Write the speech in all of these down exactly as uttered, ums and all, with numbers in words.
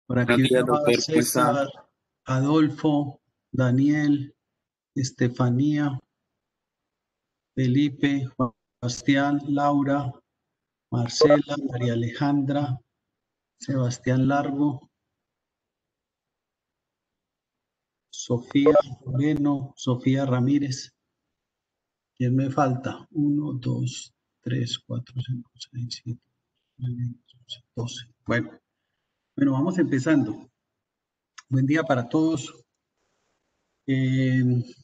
Por aquí Buenos días, veo a doctor. ¿Cómo está? César, Adolfo, Daniel, Estefanía, Felipe, Juan Sebastián, Laura, Marcela, María Alejandra, Sebastián Largo, Sofía Moreno, Sofía Ramírez. ¿Quién me falta? Uno, dos, tres, cuatro, cinco, seis, siete, nueve, once, doce. Bueno, bueno, vamos empezando. Buen día para todos. Eh,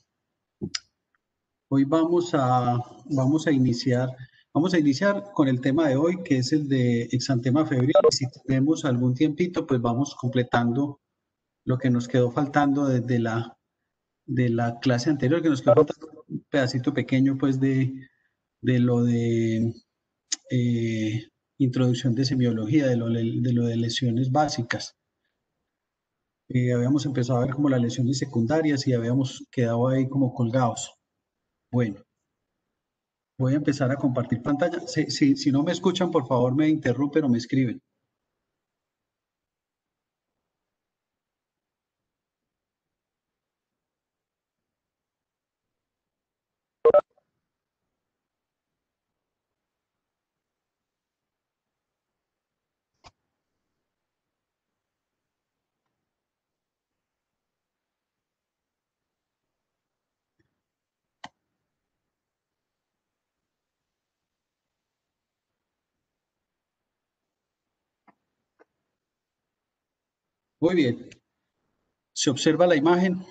Hoy vamos a, vamos a iniciar, vamos a iniciar con el tema de hoy, que es el de exantema febril. Si tenemos algún tiempito, pues vamos completando lo que nos quedó faltando desde la, de la clase anterior, que nos quedó faltando un pedacito pequeño, pues, de, de lo de eh, introducción de semiología, de lo de, lo de lesiones básicas. Eh, habíamos empezado a ver como las lesiones secundarias y habíamos quedado ahí como colgados. Bueno. Voy a empezar a compartir pantalla. Si, si, si no me escuchan, por favor me interrumpen o me escriben. Muy bien. ¿Se observa la imagen?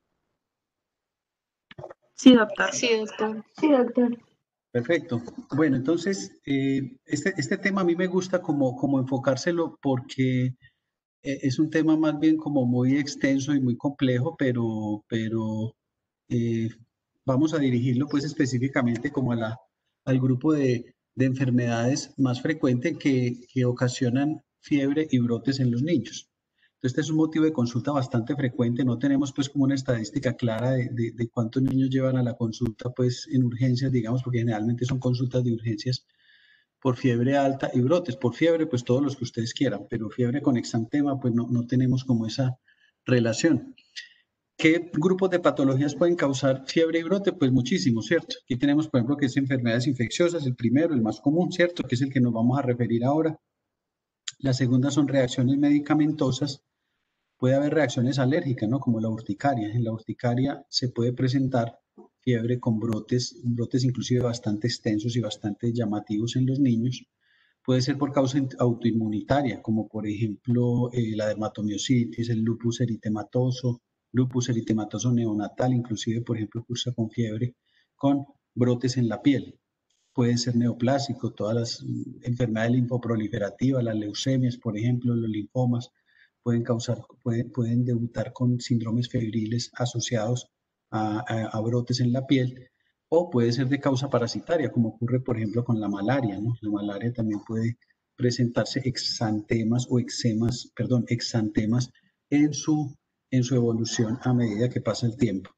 Sí, doctor. Sí, doctor. Sí, doctor. Perfecto. Bueno, entonces, eh, este, este tema a mí me gusta como, como enfocárselo porque eh, es un tema más bien como muy extenso y muy complejo, pero, pero eh, vamos a dirigirlo pues específicamente como a la, al grupo de, de enfermedades más frecuentes que, que ocasionan fiebre y brotes en los niños. Entonces, este es un motivo de consulta bastante frecuente. No tenemos pues como una estadística clara de, de, de cuántos niños llevan a la consulta pues en urgencias, digamos, porque generalmente son consultas de urgencias por fiebre alta y brotes. Por fiebre, pues todos los que ustedes quieran, pero fiebre con exantema, pues no, no tenemos como esa relación. ¿Qué grupos de patologías pueden causar fiebre y brote? Pues muchísimos, ¿cierto? Aquí tenemos, por ejemplo, que es enfermedades infecciosas, el primero, el más común, ¿cierto? Que es el que nos vamos a referir ahora. La segunda son reacciones medicamentosas. Puede haber reacciones alérgicas, ¿no? Como la urticaria. En la urticaria se puede presentar fiebre con brotes, brotes inclusive bastante extensos y bastante llamativos en los niños. Puede ser por causa autoinmunitaria, como por ejemplo eh, la dermatomiositis, el lupus eritematoso, lupus eritematoso neonatal, inclusive por ejemplo cursa con fiebre, con brotes en la piel. Puede ser neoplásico, todas las enfermedades linfoproliferativas, las leucemias, por ejemplo, los linfomas, pueden causar, pueden, pueden debutar con síndromes febriles asociados a, a, a brotes en la piel, o puede ser de causa parasitaria, como ocurre, por ejemplo, con la malaria, ¿no? La malaria también puede presentarse exantemas o eczemas, perdón, exantemas en su, en su evolución a medida que pasa el tiempo.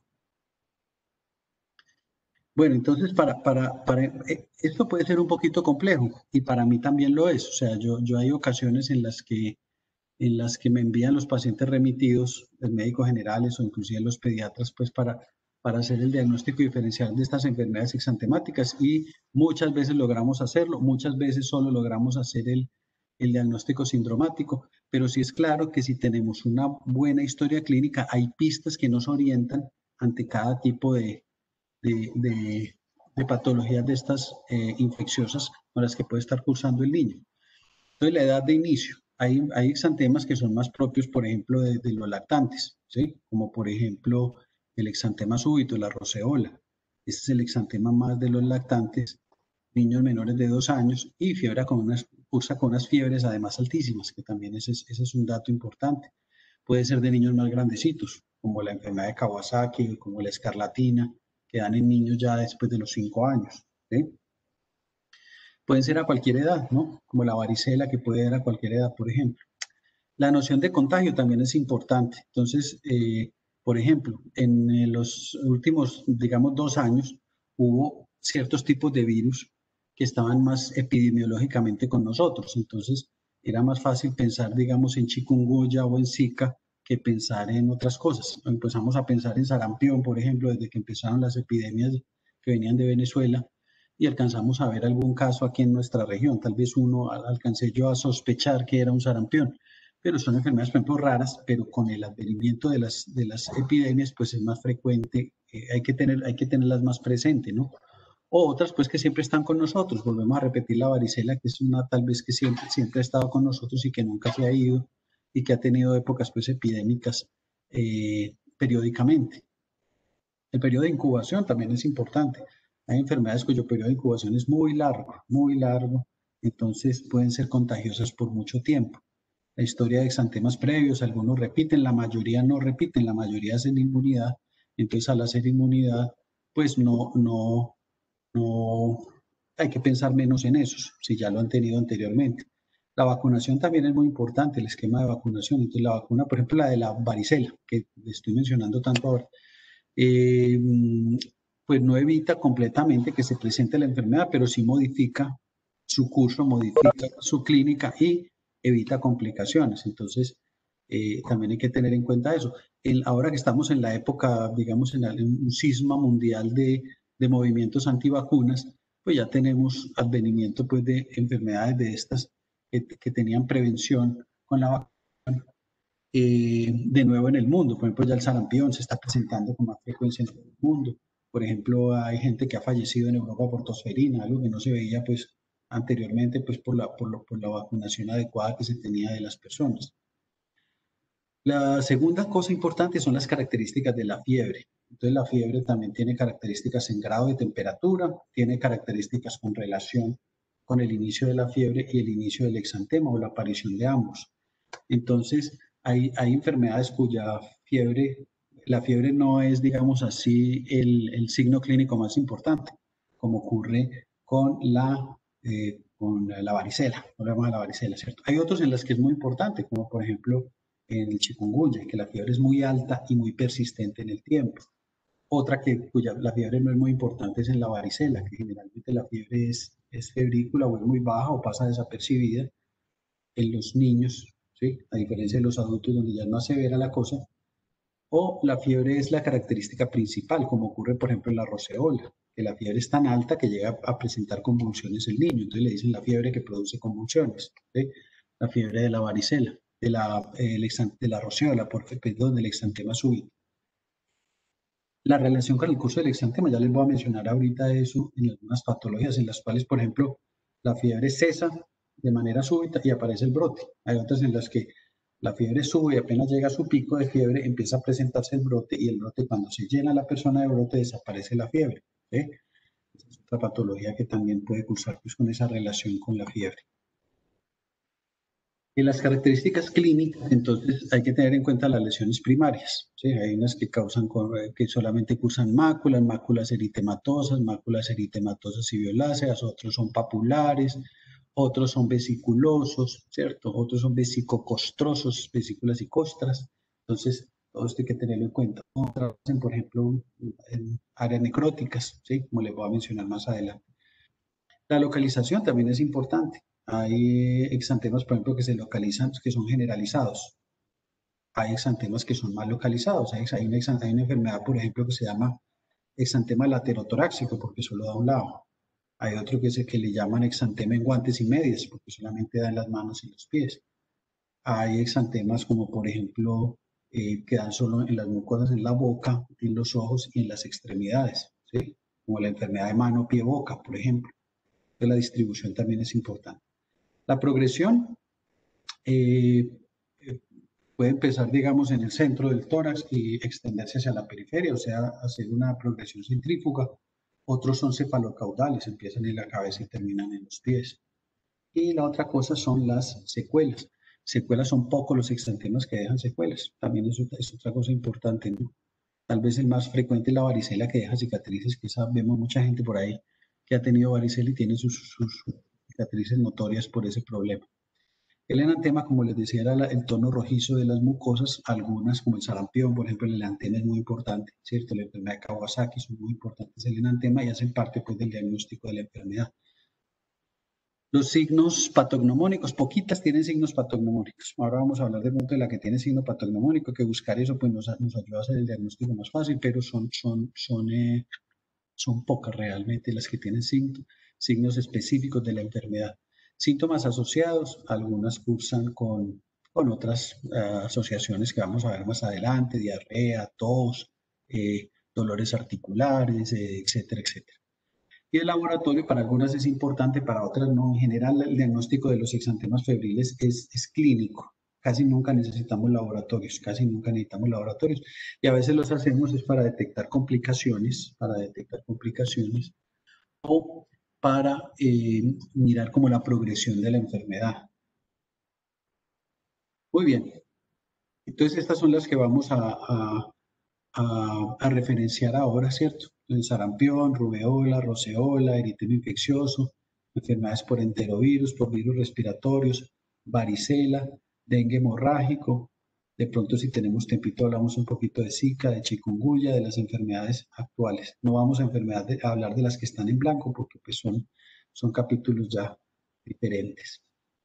Bueno, entonces para, para, para, eh, esto puede ser un poquito complejo y para mí también lo es. O sea, yo, yo hay ocasiones en las que en las que me envían los pacientes remitidos, los médicos generales o inclusive los pediatras, pues para, para hacer el diagnóstico diferencial de estas enfermedades exantemáticas y muchas veces logramos hacerlo, muchas veces solo logramos hacer el, el diagnóstico sindromático, pero sí es claro que si tenemos una buena historia clínica, hay pistas que nos orientan ante cada tipo de, de, de, de patologías de estas eh, infecciosas con las que puede estar cursando el niño. Entonces, la edad de inicio. Hay, hay exantemas que son más propios, por ejemplo, de, de los lactantes, ¿sí? Como por ejemplo el exantema súbito, la roceola. Este es el exantema más de los lactantes, niños menores de dos años y fiebre con unas, cursa con unas fiebres además altísimas, que también ese es, ese es un dato importante. Puede ser de niños más grandecitos, como la enfermedad de Kawasaki, como la escarlatina, que dan en niños ya después de los cinco años, ¿sí? Pueden ser a cualquier edad, ¿no? Como la varicela que puede dar a cualquier edad, por ejemplo. La noción de contagio también es importante. Entonces, eh, por ejemplo, en eh, los últimos, digamos, dos años, hubo ciertos tipos de virus que estaban más epidemiológicamente con nosotros. Entonces, era más fácil pensar, digamos, en chikungunya o en Zika que pensar en otras cosas. Empezamos a pensar en sarampión, por ejemplo, desde que empezaron las epidemias que venían de Venezuela y alcanzamos a ver algún caso aquí en nuestra región. Tal vez uno alcancé yo a sospechar que era un sarampión, pero son enfermedades, por ejemplo, raras, pero con el advenimiento de las, de las epidemias, pues es más frecuente, eh, hay, que tener, hay que tenerlas más presentes, ¿no? O otras pues que siempre están con nosotros. Volvemos a repetir la varicela, que es una tal vez que siempre, siempre ha estado con nosotros y que nunca se ha ido y que ha tenido épocas pues epidémicas eh, periódicamente. El periodo de incubación también es importante. Hay enfermedades cuyo periodo de incubación es muy largo, muy largo, entonces pueden ser contagiosas por mucho tiempo. La historia de exantemas previos, algunos repiten, la mayoría no repiten, la mayoría hacen inmunidad, entonces al hacer inmunidad, pues no, no, no hay que pensar menos en esos, si ya lo han tenido anteriormente. La vacunación también es muy importante, el esquema de vacunación. Entonces, la vacuna, por ejemplo, la de la varicela, que estoy mencionando tanto ahora, eh, pues no evita completamente que se presente la enfermedad, pero sí modifica su curso, modifica su clínica y evita complicaciones. Entonces, eh, también hay que tener en cuenta eso. El, ahora que estamos en la época, digamos, en, la, en un cisma mundial de, de movimientos antivacunas, pues ya tenemos advenimiento pues, de enfermedades de estas que, que tenían prevención con la vacuna. Eh, de nuevo en el mundo. Por ejemplo, ya el sarampión se está presentando con más frecuencia en todo el mundo. Por ejemplo, hay gente que ha fallecido en Europa por tosferina, algo que no se veía pues anteriormente pues por la, por, lo, por la vacunación adecuada que se tenía de las personas. La segunda cosa importante son las características de la fiebre. Entonces la fiebre también tiene características en grado de temperatura, tiene características con relación con el inicio de la fiebre y el inicio del exantema o la aparición de ambos. Entonces, hay, hay enfermedades cuya fiebre, la fiebre no es, digamos así, el, el signo clínico más importante, como ocurre con la, eh, con la varicela, volvemos a la varicela, ¿cierto? Hay otros en las que es muy importante, como por ejemplo en el chikungunya, que la fiebre es muy alta y muy persistente en el tiempo. Otra que cuya la fiebre no es muy importante es en la varicela, que generalmente la fiebre es, es febrícula o es muy baja o pasa desapercibida en los niños, ¿sí? A diferencia de los adultos donde ya es más severa la cosa, o la fiebre es la característica principal, como ocurre por ejemplo en la roceola, que la fiebre es tan alta que llega a presentar convulsiones el niño, entonces le dicen la fiebre que produce convulsiones, ¿sí? La fiebre de la varicela, de la, eh, de la roceola, porque, perdón, del exantema súbito. La relación con el curso del exantema, ya les voy a mencionar ahorita eso en algunas patologías en las cuales, por ejemplo, la fiebre cesa de manera súbita y aparece el brote. Hay otras en las que la fiebre sube y apenas llega a su pico de fiebre, empieza a presentarse el brote y el brote cuando se llena la persona de brote desaparece la fiebre. ¿eh? Es otra patología que también puede cursar pues, con esa relación con la fiebre. Y las características clínicas, entonces hay que tener en cuenta las lesiones primarias. ¿sí? Hay unas que causan, que solamente cursan máculas, máculas eritematosas, máculas eritematosas y violáceas, otros son papulares, otros son vesiculosos, ¿cierto? Otros son vesicocostrosos, vesículas y costras. Entonces, todo esto hay que tenerlo en cuenta. Otras, por ejemplo, en áreas necróticas, ¿sí? Como les voy a mencionar más adelante. La localización también es importante. Hay exantemas, por ejemplo, que se localizan, que son generalizados. Hay exantemas que son más localizados. Hay, hay, una, hay una enfermedad, por ejemplo, que se llama exantema laterotorácico, porque solo da un lado. Hay otro que, es el que le llaman exantema en guantes y medias, porque solamente da en las manos y los pies. Hay exantemas como, por ejemplo, eh, que dan solo en las mucosas, en la boca, en los ojos y en las extremidades, ¿sí? Como la enfermedad de mano, pie, boca, por ejemplo. Entonces, la distribución también es importante. La progresión eh, puede empezar, digamos, en el centro del tórax y extenderse hacia la periferia, o sea, hacer una progresión centrífuga. Otros son cefalocaudales, empiezan en la cabeza y terminan en los pies. Y la otra cosa son las secuelas. Secuelas son pocos los exantemas que dejan secuelas. También es otra, es otra cosa importante, ¿no? Tal vez el más frecuente es la varicela que deja cicatrices, que esa, vemos mucha gente por ahí que ha tenido varicela y tiene sus, sus, sus cicatrices notorias por ese problema. El enantema, como les decía, era la, el tono rojizo de las mucosas, algunas como el sarampión, por ejemplo, el enantema es muy importante, ¿cierto? La enfermedad de Kawasaki son muy importantes el enantema y hacen parte pues del diagnóstico de la enfermedad. Los signos patognomónicos, poquitas tienen signos patognomónicos. Ahora vamos a hablar de pronto de la que tiene signo patognomónico, que buscar eso pues nos, nos ayuda a hacer el diagnóstico más fácil, pero son, son, son, eh, son pocas realmente las que tienen signos, signos específicos de la enfermedad. Síntomas asociados, algunas cursan con, con otras uh, asociaciones que vamos a ver más adelante, diarrea, tos, eh, dolores articulares, eh, etcétera, etcétera. Y el laboratorio para algunas es importante, para otras no. En general, el diagnóstico de los exantemas febriles es, es clínico. Casi nunca necesitamos laboratorios, casi nunca necesitamos laboratorios. Y a veces los hacemos es para detectar complicaciones, para detectar complicaciones o para eh, mirar como la progresión de la enfermedad. Muy bien. Entonces, estas son las que vamos a, a, a, a referenciar ahora, ¿cierto? El sarampión, rubeola, roceola, eritema infeccioso, enfermedades por enterovirus, por virus respiratorios, varicela, dengue hemorrágico. De pronto, si tenemos tempito, hablamos un poquito de Zika, de chikungunya, de las enfermedades actuales. No vamos a, enfermedades, a hablar de las que están en blanco porque pues, son, son capítulos ya diferentes.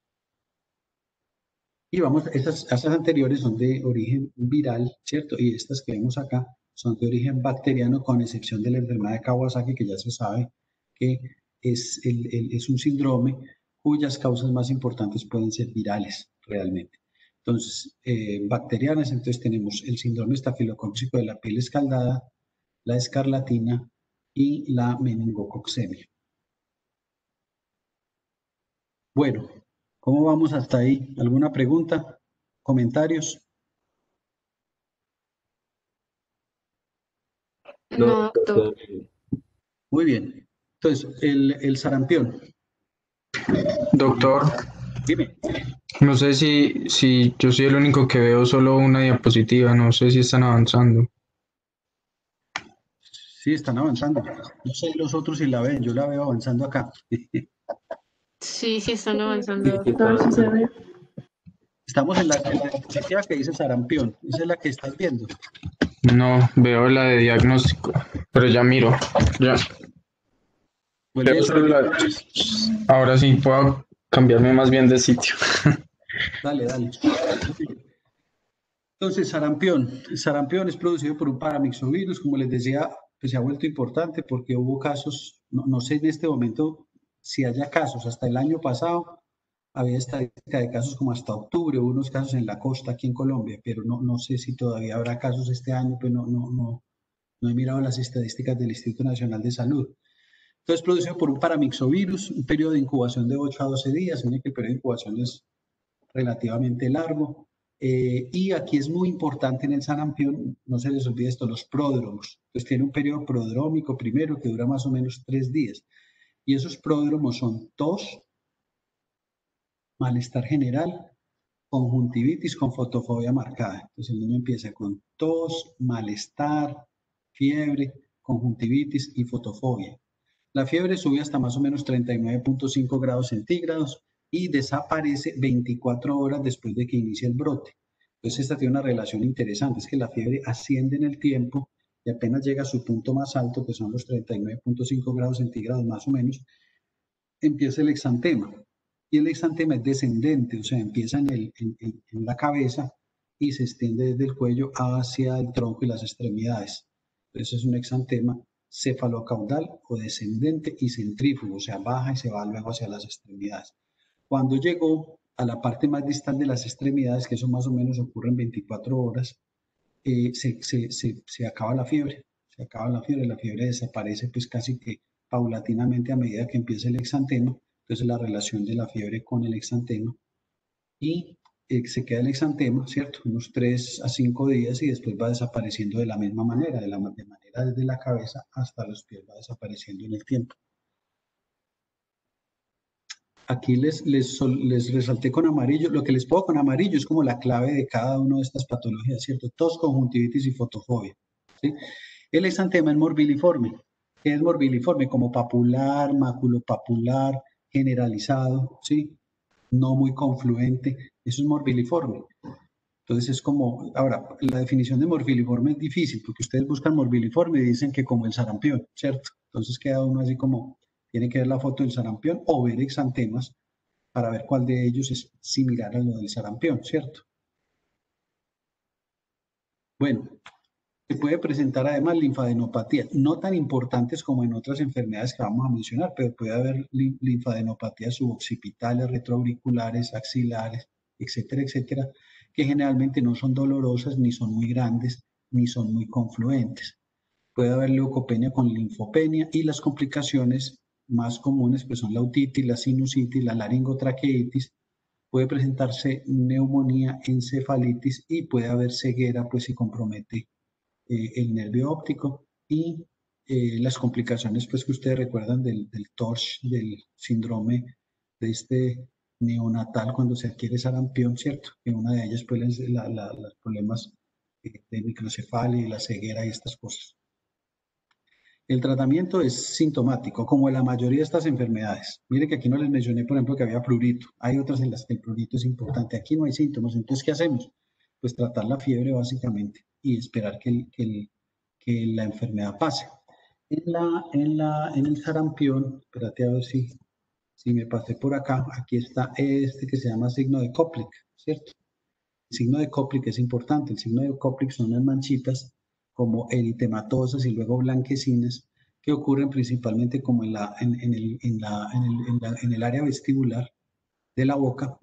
Y vamos, estas, estas anteriores son de origen viral, ¿cierto? Y estas que vemos acá son de origen bacteriano, con excepción de la enfermedad de Kawasaki, que ya se sabe que es, el, el, es un síndrome cuyas causas más importantes pueden ser virales, realmente. Entonces, eh, bacterianas, entonces tenemos el síndrome estafilocócico de la piel escaldada, la escarlatina y la meningococcemia. Bueno, ¿cómo vamos hasta ahí? ¿Alguna pregunta? ¿Comentarios? No, doctor. Muy bien. Entonces, el, el sarampión. Doctor, Dime. no sé si, si yo soy el único que veo solo una diapositiva, no sé si están avanzando. Sí, están avanzando. No sé los otros si la ven, yo la veo avanzando acá. Sí, sí están avanzando, doctor, sí se ve. Estamos en la, en la diapositiva que dice sarampión. Esa es la que estás viendo. No, veo la de diagnóstico, pero ya miro. Ya. Vuelve Veo solo la- Ahora sí puedo cambiarme más bien de sitio. Dale, dale. Entonces, sarampión. El sarampión es producido por un paramyxovirus, como les decía, pues se ha vuelto importante porque hubo casos, no, no sé en este momento si haya casos, hasta el año pasado había estadística de casos como hasta octubre, hubo unos casos en la costa aquí en Colombia, pero no, no sé si todavía habrá casos este año, pues no, no, no, no he mirado las estadísticas del Instituto Nacional de Salud. Entonces, producido por un paramyxovirus, un periodo de incubación de ocho a doce días, miren que el periodo de incubación es relativamente largo. Eh, y aquí es muy importante en el sarampión, no se les olvide esto, los pródromos. Entonces tiene un periodo prodrómico primero que dura más o menos tres días. Y esos pródromos son tos, malestar general, conjuntivitis con fotofobia marcada. Entonces el niño empieza con tos, malestar, fiebre, conjuntivitis y fotofobia. La fiebre sube hasta más o menos treinta y nueve punto cinco grados centígrados y desaparece veinticuatro horas después de que inicie el brote. Entonces esta tiene una relación interesante, es que la fiebre asciende en el tiempo y apenas llega a su punto más alto, que son los treinta y nueve punto cinco grados centígrados más o menos, empieza el exantema. Y el exantema es descendente, o sea, empieza en, el, en, en la cabeza y se extiende desde el cuello hacia el tronco y las extremidades. Entonces es un exantema cefalocaudal o descendente y centrífugo, o sea, baja y se va luego hacia las extremidades. Cuando llegó a la parte más distal de las extremidades, que eso más o menos ocurre en veinticuatro horas, eh, se, se, se, se acaba la fiebre, se acaba la fiebre, la fiebre desaparece pues casi que paulatinamente a medida que empieza el exantema. Entonces la relación de la fiebre con el exantema y eh, se queda el exantema, ¿cierto? Unos tres a cinco días y después va desapareciendo de la misma manera, de la de manera desde la cabeza hasta los pies, va desapareciendo en el tiempo. Aquí les, les, les resalté con amarillo, lo que les pongo con amarillo es como la clave de cada una de estas patologías, ¿cierto? Tos, conjuntivitis y fotofobia, ¿sí? El exantema es morbiliforme. ¿Qué es morbiliforme? Como papular, maculopapular, generalizado, ¿sí? No muy confluente, eso es morbiliforme. Entonces es como, ahora, la definición de morbiliforme es difícil, porque ustedes buscan morbiliforme y dicen que como el sarampión, ¿cierto? Entonces queda uno así como, Tiene que ver la foto del sarampión o ver exantemas para ver cuál de ellos es similar a lo del sarampión, ¿cierto? Bueno, se puede presentar además linfadenopatías, no tan importantes como en otras enfermedades que vamos a mencionar, pero puede haber linfadenopatías suboccipitales, retroauriculares, axilares, etcétera, etcétera, que generalmente no son dolorosas, ni son muy grandes, ni son muy confluentes. Puede haber leucopenia con linfopenia y las complicaciones más comunes pues son la otitis, la sinusitis, la laringotraqueitis. Puede presentarse neumonía, encefalitis y puede haber ceguera pues si compromete eh, el nervio óptico y eh, las complicaciones pues que ustedes recuerdan del, del T O R S H, del síndrome de este neonatal cuando se adquiere sarampión, ¿cierto? Que una de ellas pues la, la, los problemas de microcefalia y la ceguera y estas cosas. El tratamiento es sintomático, como en la mayoría de estas enfermedades. Mire que aquí no les mencioné, por ejemplo, que había prurito. Hay otras en las que el prurito es importante. Aquí no hay síntomas. Entonces, ¿qué hacemos? Pues tratar la fiebre básicamente y esperar que, el, que, el, que la enfermedad pase. En, la, en, la, en el sarampión, espérate a ver si, si me pasé por acá. Aquí está este que se llama signo de Koplik, ¿cierto? El signo de Koplik es importante. El signo de Koplik son unas manchitas como eritematosas y luego blanquecinas, que ocurren principalmente como en, la, en, en, el, en, la, en, el, en, la, en el área vestibular de la boca,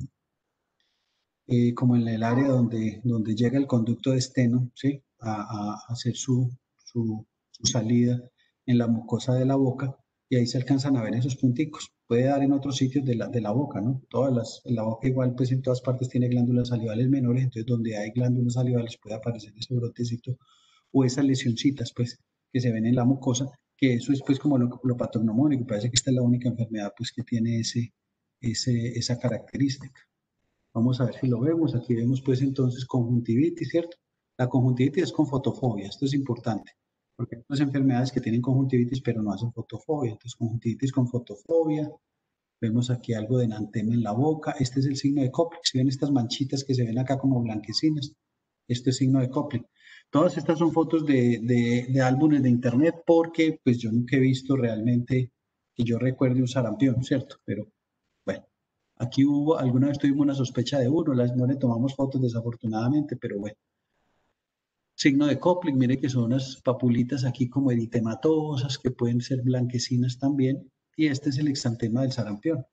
eh, como en el área donde, donde llega el conducto de esteno, ¿sí? a, a hacer su, su, su salida en la mucosa de la boca, y ahí se alcanzan a ver esos punticos. Puede dar en otros sitios de la, de la boca, ¿no? Todas las, la boca igual, pues en todas partes tiene glándulas salivales menores, entonces donde hay glándulas salivales puede aparecer ese brotecito o esas lesioncitas, pues, que se ven en la mucosa, que eso es, pues, como lo, lo patognomónico. Parece que esta es la única enfermedad, pues, que tiene ese, ese, esa característica. Vamos a ver si lo vemos. Aquí vemos, pues, entonces, conjuntivitis, ¿cierto? La conjuntivitis es con fotofobia. Esto es importante, porque hay unas enfermedades que tienen conjuntivitis, pero no hacen fotofobia. Entonces, conjuntivitis con fotofobia. Vemos aquí algo de enantema en la boca. Este es el signo de Koplik. Si ven estas manchitas que se ven acá como blanquecinas, este es signo de Koplik. Todas estas son fotos de, de, de álbumes de internet porque pues yo nunca he visto realmente que yo recuerde un sarampión, ¿cierto? Pero bueno, aquí hubo, alguna vez tuvimos una sospecha de uno, las, no le tomamos fotos desafortunadamente, pero bueno. Signo de Koplik, mire que son unas papulitas aquí como eritematosas que pueden ser blanquecinas también. Y este es el exantema del sarampión,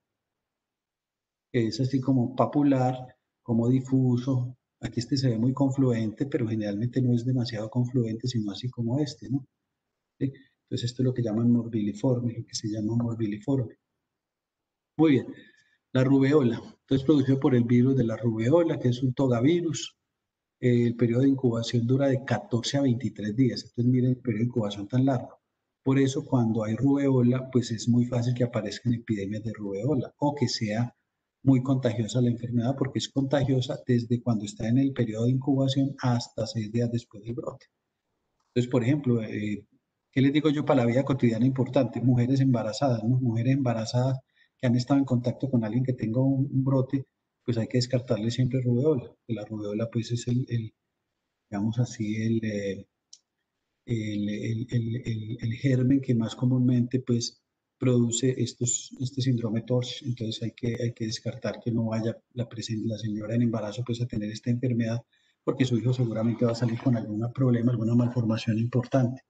que es así como papular, como difuso. Aquí este se ve muy confluente, pero generalmente no es demasiado confluente, sino así como este, ¿no? ¿Sí? Entonces esto es lo que llaman morbiliforme, lo que se llama morbiliforme. Muy bien, la rubeola. Entonces producido por el virus de la rubeola, que es un togavirus. Eh, el periodo de incubación dura de catorce a veintitrés días. Entonces miren el periodo de incubación tan largo. Por eso cuando hay rubeola, pues es muy fácil que aparezcan epidemias de rubeola o que sea muy contagiosa la enfermedad, porque es contagiosa desde cuando está en el periodo de incubación hasta seis días después del brote. Entonces, por ejemplo, eh, ¿qué les digo yo para la vida cotidiana importante? Mujeres embarazadas, ¿no? Mujeres embarazadas que han estado en contacto con alguien que tenga un, un brote, pues hay que descartarle siempre rubeola. La rubeola, pues, es el, el digamos así, el, eh, el, el, el, el, germen que más comúnmente, pues, produce estos, este síndrome T O R S H. Entonces hay que, hay que descartar que no vaya la, la señora en embarazo, pues, a tener esta enfermedad, porque su hijo seguramente va a salir con algún problema, alguna malformación importante.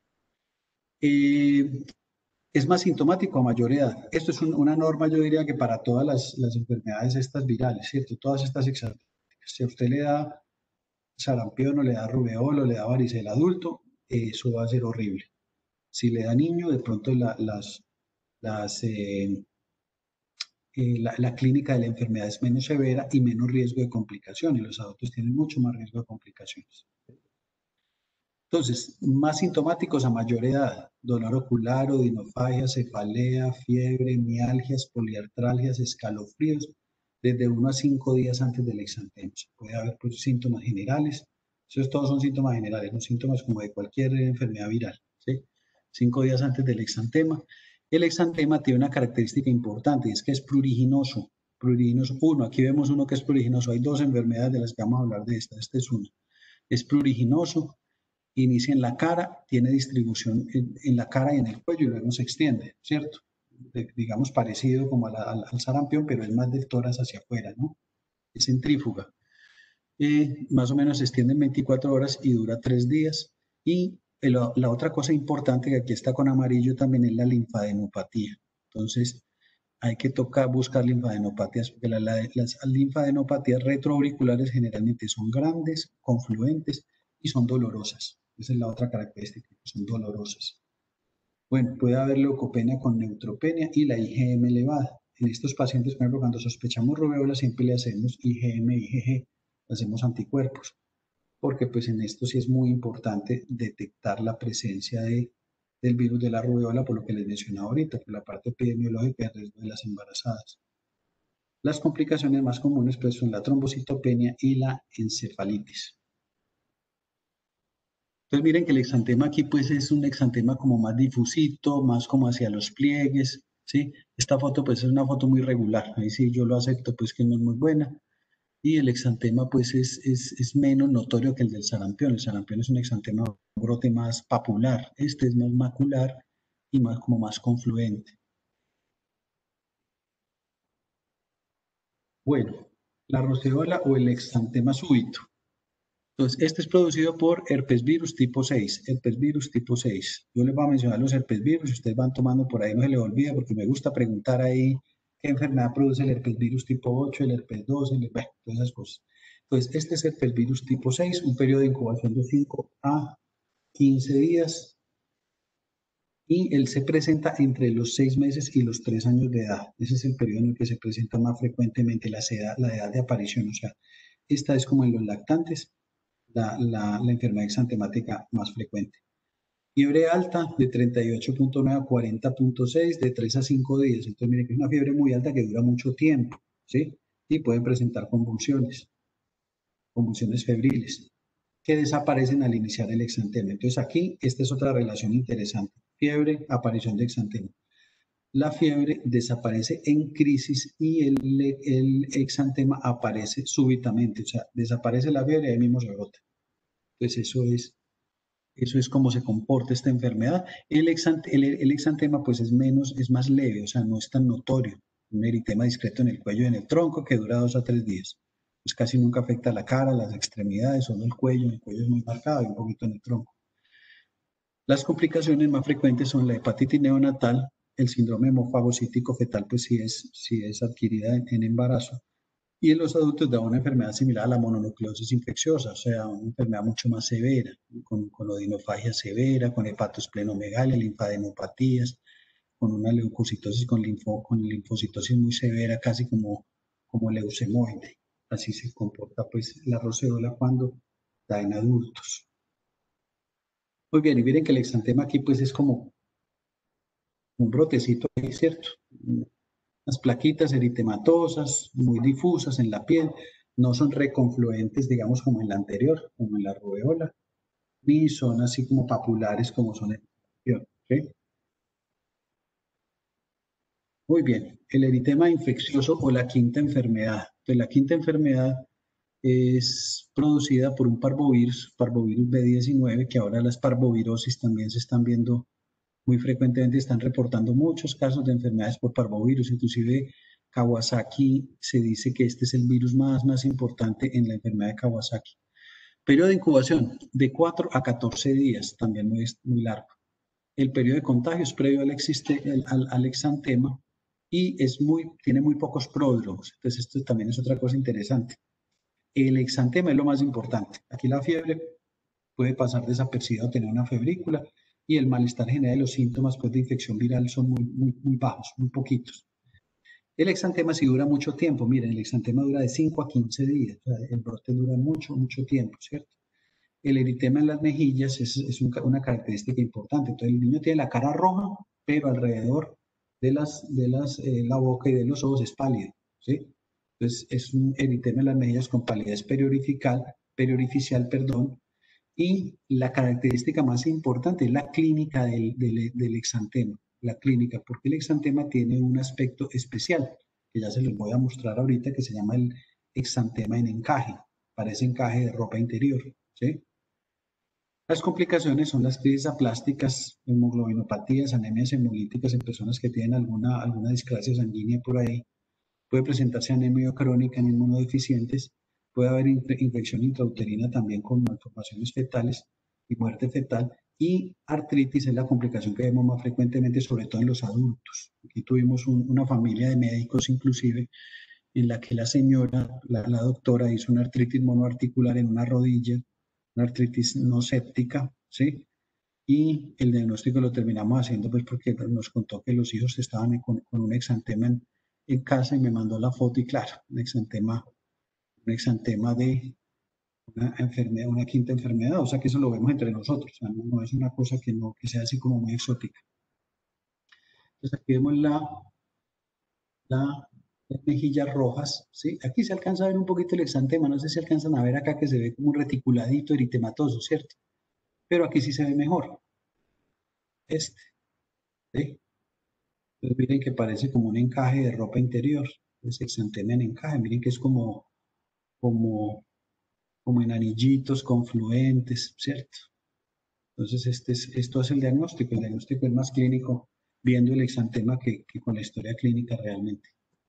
Eh, es más sintomático a mayor edad. Esto es un, una norma, yo diría que para todas las, las enfermedades estas virales, ¿cierto? Todas estas exantemas. Si a usted le da sarampión o le da rubeola o le da varicela adulto, eso va a ser horrible. Si le da niño, de pronto la, las, las, eh, eh, la, la clínica de la enfermedad es menos severa y menos riesgo de complicaciones. Los adultos tienen mucho más riesgo de complicaciones. Entonces, más sintomáticos a mayor edad: dolor ocular, odinofagia, cefalea, fiebre, mialgias, poliartralgias, escalofríos, desde uno a cinco días antes del exantema. Puede haber pues, síntomas generales. Esos todos son síntomas generales, no síntomas como de cualquier enfermedad viral. ¿Sí? Cinco días antes del exantema. El exantema tiene una característica importante, y es que es pruriginoso. Pruriginoso. Uno, aquí vemos uno que es pruriginoso. Hay dos enfermedades de las que vamos a hablar de esta. Este es uno. Es pruriginoso. Inicia en la cara, tiene distribución en, en la cara y en el cuello y luego se extiende, ¿cierto? de, digamos, parecido como a la, al, al sarampión, pero es más del tórax hacia afuera, ¿no? Es centrífuga. Eh, más o menos se extiende en veinticuatro horas y dura tres días. Y el, la otra cosa importante que aquí está con amarillo también es la linfadenopatía. Entonces, hay que tocar, buscar linfadenopatías, porque la, la, las linfadenopatías retroauriculares generalmente son grandes, confluentes y son dolorosas. Esa es la otra característica, son dolorosas. Bueno, puede haber leucopenia con neutropenia y la I G M elevada. En estos pacientes, por ejemplo, cuando sospechamos rubeola, siempre le hacemos I G M, I G G, le hacemos anticuerpos, porque pues en esto sí es muy importante detectar la presencia de, del virus de la rubeola, por lo que les mencionaba ahorita, por la parte epidemiológica y el riesgo de las embarazadas. Las complicaciones más comunes pues son la trombocitopenia y la encefalitis. Entonces miren que el exantema aquí pues es un exantema como más difusito, más como hacia los pliegues, ¿sí? Esta foto pues es una foto muy regular, ahí sí yo lo acepto pues que no es muy buena. Y el exantema pues es, es, es menos notorio que el del sarampión. El sarampión es un exantema, un brote más papular, este es más macular y más, como más confluente. Bueno, la roceola o el exantema súbito. Entonces, este es producido por herpesvirus tipo seis, herpesvirus tipo seis. Yo les voy a mencionar los herpesvirus, ustedes van tomando por ahí, no se les olvide, porque me gusta preguntar ahí qué enfermedad produce el herpesvirus tipo ocho, el herpes dos, el, bueno, todas esas cosas. Entonces, este es herpesvirus tipo seis, un periodo de incubación de cinco a quince días, y él se presenta entre los seis meses y los tres años de edad. Ese es el periodo en el que se presenta más frecuentemente la edad, la edad de aparición, o sea, esta es como en los lactantes, La, la, la, enfermedad exantemática más frecuente. Fiebre alta de treinta y ocho punto nueve a cuarenta punto seis de tres a cinco días. Entonces, miren que es una fiebre muy alta que dura mucho tiempo, ¿sí? Y pueden presentar convulsiones, convulsiones febriles, que desaparecen al iniciar el exantema. Entonces, aquí, esta es otra relación interesante. Fiebre, aparición de exantema. La fiebre desaparece en crisis y el, el exantema aparece súbitamente. O sea, desaparece la fiebre y ahí mismo se brota. Entonces, eso es, eso es cómo se comporta esta enfermedad. El, exant, el, el exantema pues es menos, es más leve, o sea, no es tan notorio. Un eritema discreto en el cuello y en el tronco que dura dos a tres días. Pues casi nunca afecta a la cara, las extremidades, solo el cuello. El cuello es muy marcado y un poquito en el tronco. Las complicaciones más frecuentes son la hepatitis neonatal, el síndrome hemofagocítico fetal, pues si es, si es adquirida en, en embarazo. Y en los adultos da una enfermedad similar a la mononucleosis infecciosa, o sea, una enfermedad mucho más severa, con, con odinofagia severa, con hepatosplenomegalia, linfadenopatías, con una leucocitosis, con, linfo, con linfocitosis muy severa, casi como, como leucemoide. Así se comporta pues la roceola cuando da en adultos. Muy bien, y miren que el exantema aquí pues es como un brotecito, ¿cierto? Las plaquitas eritematosas, muy difusas en la piel, no son reconfluentes, digamos, como en la anterior, como en la rubeola, ni son así como papulares como son en la anterior. ¿Okay? Muy bien, el eritema infeccioso o la quinta enfermedad. Entonces, la quinta enfermedad es producida por un parvovirus, parvovirus B diecinueve, que ahora las parvovirosis también se están viendo muy frecuentemente, están reportando muchos casos de enfermedades por parvovirus, inclusive Kawasaki se dice que este es el virus más, más importante en la enfermedad de Kawasaki. Periodo de incubación de cuatro a catorce días, también muy, muy largo. El periodo de contagio es previo al, existe, al, al exantema y es muy, tiene muy pocos pródromos, entonces esto también es otra cosa interesante. El exantema es lo más importante. Aquí la fiebre puede pasar desapercibida o tener una febrícula, y el malestar general de los síntomas pues, de infección viral son muy, muy, muy bajos, muy poquitos. El exantema sí dura mucho tiempo, miren, el exantema dura de cinco a quince días, o sea, el brote dura mucho, mucho tiempo, ¿cierto? El eritema en las mejillas es, es un, una característica importante, entonces el niño tiene la cara roja, pero alrededor de, las, de las, eh, la boca y de los ojos es pálido, ¿sí? Entonces es un eritema en las mejillas con palidez periorificial, periorificial, perdón, y la característica más importante es la clínica del, del, del exantema, la clínica, porque el exantema tiene un aspecto especial, que ya se los voy a mostrar ahorita, que se llama el exantema en encaje, parece encaje de ropa interior, ¿sí? Las complicaciones son las crisis aplásticas, hemoglobinopatías, anemias hemolíticas en personas que tienen alguna, alguna discrasia sanguínea por ahí. Puede presentarse anemia crónica en inmunodeficientes. Puede haber infección intrauterina también con malformaciones fetales y muerte fetal. Y artritis es la complicación que vemos más frecuentemente, sobre todo en los adultos. Aquí tuvimos un, una familia de médicos inclusive en la que la señora, la, la doctora, hizo una artritis monoarticular en una rodilla, una artritis no séptica, ¿sí? Y el diagnóstico lo terminamos haciendo pues porque nos contó que los hijos estaban con, con un exantema en, en casa y me mandó la foto y claro, un exantema, un exantema de una enfermedad, una quinta enfermedad, o sea que eso lo vemos entre nosotros, o sea, no, no es una cosa que, no, que sea así como muy exótica. Entonces aquí vemos la, la, las mejillas rojas, ¿sí? Aquí se alcanza a ver un poquito el exantema, no sé si alcanzan a ver acá que se ve como un reticuladito eritematoso, ¿cierto? Pero aquí sí se ve mejor, este, ¿sí? Entonces miren que parece como un encaje de ropa interior, es exantema en encaje, miren que es como, como, como en anillitos confluentes, ¿cierto? Entonces este es, esto es el diagnóstico, el diagnóstico es más clínico viendo el exantema que, que con la historia clínica realmente.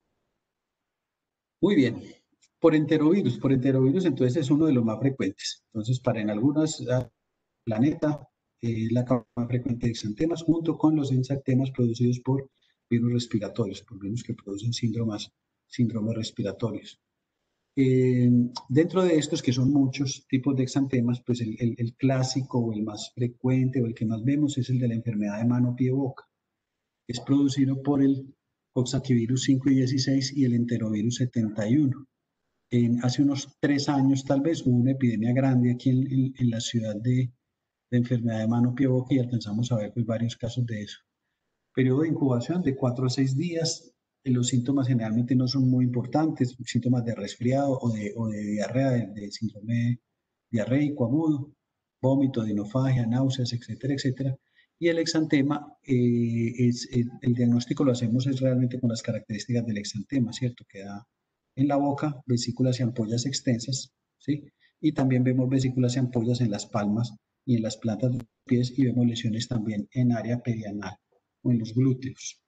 Muy bien, por enterovirus, por enterovirus entonces es uno de los más frecuentes. Entonces para en algunos uh, planeta eh, la causa más frecuente de exantemas junto con los exantemas producidos por virus respiratorios, por virus que producen síndromes, síndromes respiratorios. Eh, dentro de estos, que son muchos tipos de exantemas, pues el, el, el clásico o el más frecuente o el que más vemos es el de la enfermedad de mano, pie, boca. Es producido por el coxsackievirus cinco y dieciséis y el enterovirus setenta y uno. En, hace unos tres años tal vez hubo una epidemia grande aquí en, en, en la ciudad de, de enfermedad de mano, pie, boca y alcanzamos a ver pues, varios casos de eso. Periodo de incubación de cuatro a seis días. Los síntomas generalmente no son muy importantes, síntomas de resfriado o de, o de diarrea, de, de síndrome diarreico agudo, vómito, dinofagia, náuseas, etcétera, etcétera. Y el exantema, eh, es, el, el diagnóstico lo hacemos es realmente con las características del exantema, ¿cierto? Que da en la boca vesículas y ampollas extensas, ¿sí? Y también vemos vesículas y ampollas en las palmas y en las plantas de los pies y vemos lesiones también en área perianal o en los glúteos.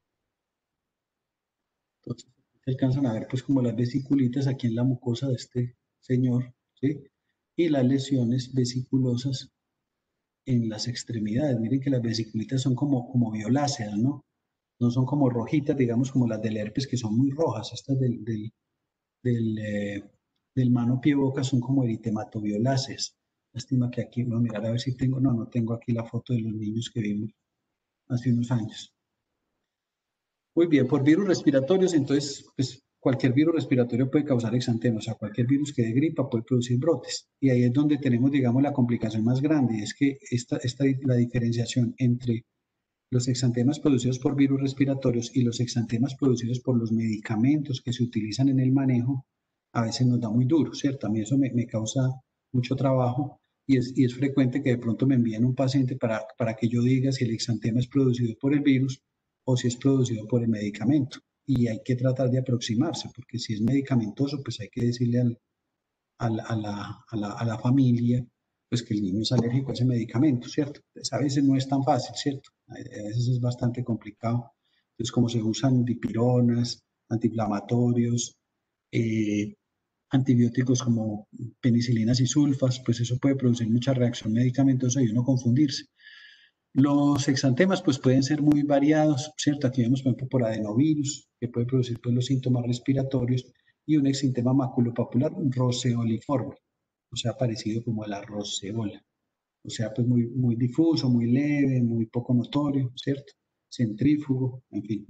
Entonces, se alcanzan a ver pues como las vesiculitas aquí en la mucosa de este señor, ¿sí? Y las lesiones vesiculosas en las extremidades. Miren que las vesiculitas son como, como violáceas, ¿no? No son como rojitas, digamos, como las del herpes, que son muy rojas. Estas del, del, del, eh, del mano, pie, boca son como eritematoviolaces. Lástima que aquí, voy a mirar a ver si tengo, no, no tengo aquí la foto de los niños que vimos hace unos años. Muy bien, por virus respiratorios, entonces, pues cualquier virus respiratorio puede causar exantema, o sea, cualquier virus que dé gripa puede producir brotes. Y ahí es donde tenemos, digamos, la complicación más grande, y es que esta, esta, la diferenciación entre los exantemas producidos por virus respiratorios y los exantemas producidos por los medicamentos que se utilizan en el manejo, a veces nos da muy duro, ¿cierto? A mí eso me, me causa mucho trabajo y es, y es frecuente que de pronto me envíen un paciente para, para que yo diga si el exantema es producido por el virus o si es producido por el medicamento. Y hay que tratar de aproximarse, porque si es medicamentoso, pues hay que decirle al, al, a, la, a, la, a la familia pues que el niño es alérgico a ese medicamento, ¿cierto? Entonces, a veces no es tan fácil, ¿cierto? A veces es bastante complicado. Entonces, como se usan dipironas, antiinflamatorios, eh, antibióticos como penicilinas y sulfas, pues eso puede producir mucha reacción medicamentosa y uno confundirse. Los exantemas pues pueden ser muy variados, ¿cierto? Aquí vemos, por ejemplo, por adenovirus, que puede producir pues, los síntomas respiratorios, y un exantema maculopapular roseoliforme, o sea, parecido como a la roseola. O sea, pues muy, muy difuso, muy leve, muy poco notorio, ¿cierto? Centrífugo, en fin.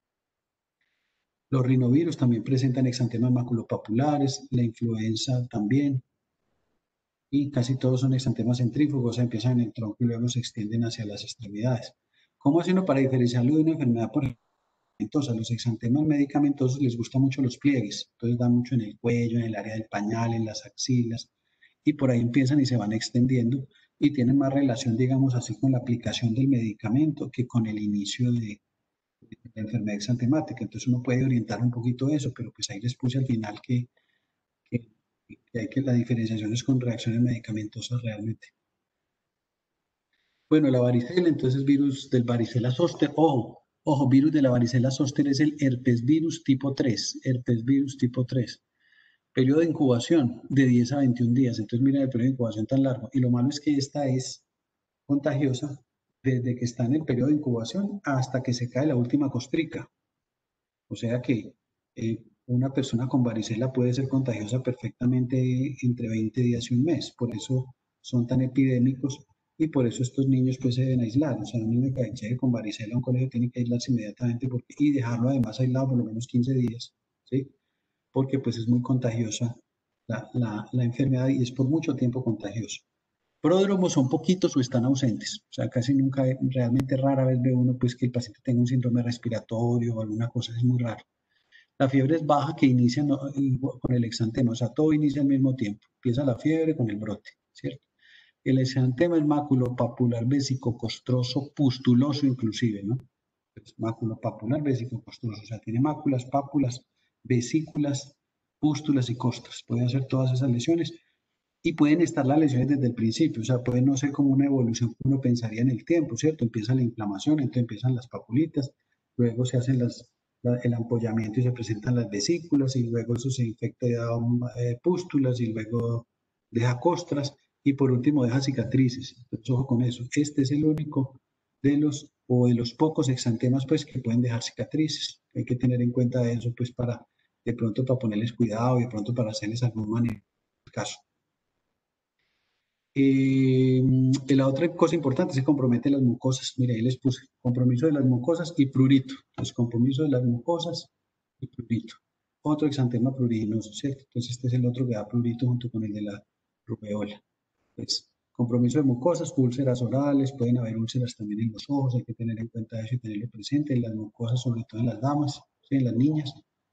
Los rinovirus también presentan exantemas maculopapulares, la influenza también, y casi todos son exantemas centrífugos, o sea, empiezan en el tronco y luego se extienden hacia las extremidades. ¿Cómo hace uno para diferenciarlo de una enfermedad por medicamentosa? Los exantemas medicamentosos les gustan mucho los pliegues, entonces dan mucho en el cuello, en el área del pañal, en las axilas, y por ahí empiezan y se van extendiendo y tienen más relación, digamos así, con la aplicación del medicamento que con el inicio de, de la enfermedad exantemática. Entonces uno puede orientar un poquito eso, pero pues ahí les puse al final que, que, que hay que la diferenciación es con reacciones medicamentosas realmente. Bueno, la varicela, entonces virus del varicela zoster, ojo, ojo, virus de la varicela zoster es el herpes virus tipo tres, herpes virus tipo tres. Periodo de incubación de diez a veintiún días, entonces miren el periodo de incubación tan largo. Y lo malo es que esta es contagiosa desde que está en el periodo de incubación hasta que se cae la última costrica. O sea que eh, una persona con varicela puede ser contagiosa perfectamente entre veinte días y un mes. Por eso son tan epidémicos y por eso estos niños pues se deben aislar. O sea, un niño que llegue con varicela a un colegio tiene que aislarse inmediatamente porque, y dejarlo además aislado por lo menos quince días, ¿sí? Porque pues es muy contagiosa la, la, la enfermedad y es por mucho tiempo contagiosa. Pródromos son poquitos o están ausentes. O sea, casi nunca, realmente rara vez ve uno pues que el paciente tenga un síndrome respiratorio o alguna cosa, es muy raro. La fiebre es baja que inicia no, con el exantema, o sea, todo inicia al mismo tiempo. Empieza la fiebre con el brote, ¿cierto? El exantema es maculopapular vesicocostroso, pustuloso inclusive, ¿no? Es maculopapular vesicocostroso, o sea, tiene máculas, pápulas, vesículas, pústulas y costras. Puede hacer todas esas lesiones y pueden estar las lesiones desde el principio, o sea, puede no ser como una evolución que uno pensaría en el tiempo, ¿cierto? Empieza la inflamación, entonces empiezan las papulitas, luego se hacen las, la, el ampollamiento y se presentan las vesículas, y luego eso se infecta y da eh, pústulas, y luego deja costras, y por último deja cicatrices. Entonces, ojo con eso. Este es el único de los, o de los pocos exantemas, pues, que pueden dejar cicatrices. Hay que tener en cuenta eso, pues, para, de pronto, para ponerles cuidado y de pronto para hacerles algún manejo en el caso. Eh, la otra cosa importante se compromete las mucosas. Mire, ahí les puse compromiso de las mucosas y prurito. Entonces, compromiso de las mucosas y prurito. Otro exantema pruriginoso, ¿cierto? Entonces, este es el otro que da prurito junto con el de la rubeola. Pues, compromiso de mucosas, úlceras orales, pueden haber úlceras también en los ojos, hay que tener en cuenta eso y tenerlo presente. En las mucosas, sobre todo en las damas, ¿sí? En las niñas.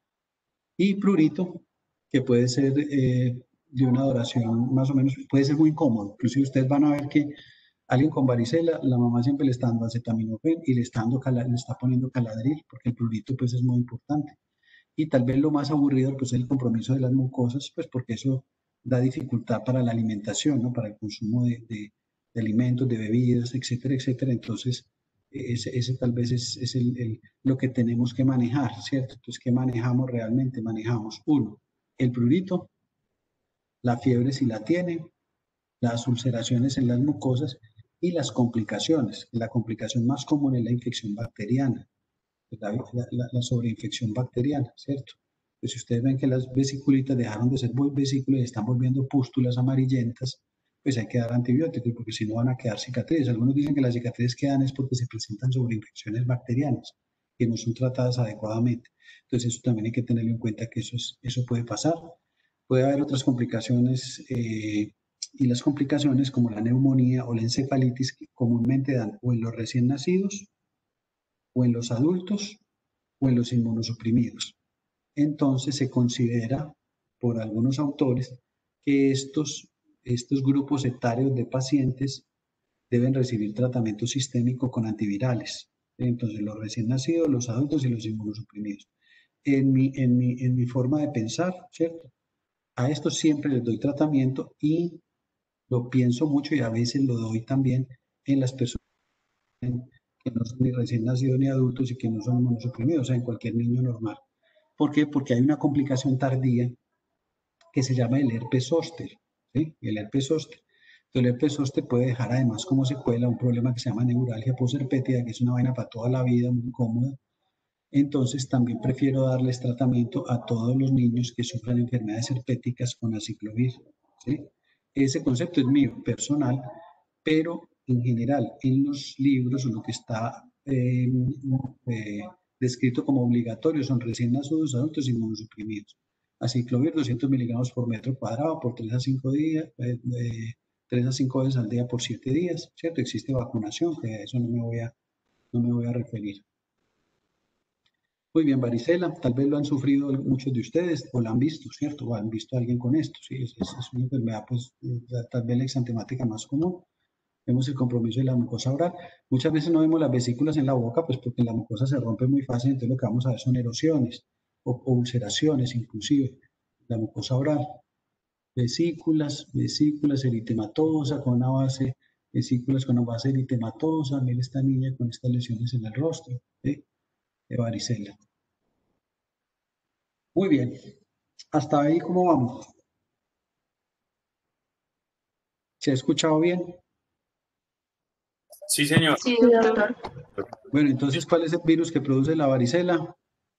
Y prurito, que puede ser eh, de una duración más o menos, puede ser muy incómodo. Inclusive ustedes van a ver que alguien con varicela, la mamá siempre le está dando acetaminofén y le está, dando cala, le está poniendo caladril, porque el prurito pues es muy importante. Y tal vez lo más aburrido pues es el compromiso de las mucosas, pues porque eso da dificultad para la alimentación, ¿no? Para el consumo de, de, de alimentos, de bebidas, etcétera, etcétera. Entonces, ese, ese tal vez es, es el, el, lo que tenemos que manejar, ¿cierto? Entonces, ¿qué manejamos realmente? Manejamos, uno, el prurito, la fiebre si la tiene, las ulceraciones en las mucosas y las complicaciones. La complicación más común es la infección bacteriana, la, la, la sobreinfección bacteriana, ¿cierto? Pues si ustedes ven que las vesiculitas dejaron de ser vesículas y están volviendo pústulas amarillentas, pues hay que dar antibióticos porque si no van a quedar cicatrices. Algunos dicen que las cicatrices quedan es porque se presentan sobreinfecciones bacterianas que no son tratadas adecuadamente. Entonces eso también hay que tenerlo en cuenta que eso, es, eso puede pasar. Puede haber otras complicaciones eh, y las complicaciones como la neumonía o la encefalitis que comúnmente dan o en los recién nacidos o en los adultos o en los inmunosuprimidos. Entonces se considera por algunos autores que estos, estos grupos etarios de pacientes deben recibir tratamiento sistémico con antivirales. Entonces los recién nacidos, los adultos y los inmunosuprimidos. En mi, en mi, en mi forma de pensar, ¿cierto? A estos siempre les doy tratamiento y lo pienso mucho y a veces lo doy también en las personas que no son ni recién nacidos ni adultos y que no son inmunosuprimidos, o sea, en cualquier niño normal. ¿Por qué? Porque hay una complicación tardía que se llama el herpes zóster, ¿sí? El herpes zóster. Entonces, el herpes zóster puede dejar además como secuela un problema que se llama neuralgia posherpética, que es una vaina para toda la vida, muy incómoda. Entonces, también prefiero darles tratamiento a todos los niños que sufran enfermedades herpéticas con aciclovir, ¿sí? Ese concepto es mío, personal, pero en general en los libros lo que está eh, eh, descrito como obligatorio son recién nacidos, adultos y inmunosuprimidos. Aciclovir doscientos miligramos por metro cuadrado por tres a cinco días, eh, eh, tres a cinco veces al día por siete días, ¿cierto? Existe vacunación, que a eso no me voy a, no me voy a referir. Muy bien, varicela, tal vez lo han sufrido muchos de ustedes o lo han visto, ¿cierto? O han visto a alguien con esto, ¿sí? Es, es una enfermedad, pues, tal vez la exantemática más común. Vemos el compromiso de la mucosa oral. Muchas veces no vemos las vesículas en la boca, pues porque la mucosa se rompe muy fácil, entonces lo que vamos a ver son erosiones o, o ulceraciones inclusive. La mucosa oral, vesículas, vesículas eritematosa con una base vesículas con base eritematosa, mire esta niña con estas lesiones en el rostro, ¿sí? De varicela. Muy bien, hasta ahí, ¿cómo vamos? ¿Se ha escuchado bien? Sí, señor. Sí, doctor. Bueno, entonces, ¿cuál es el virus que produce la varicela?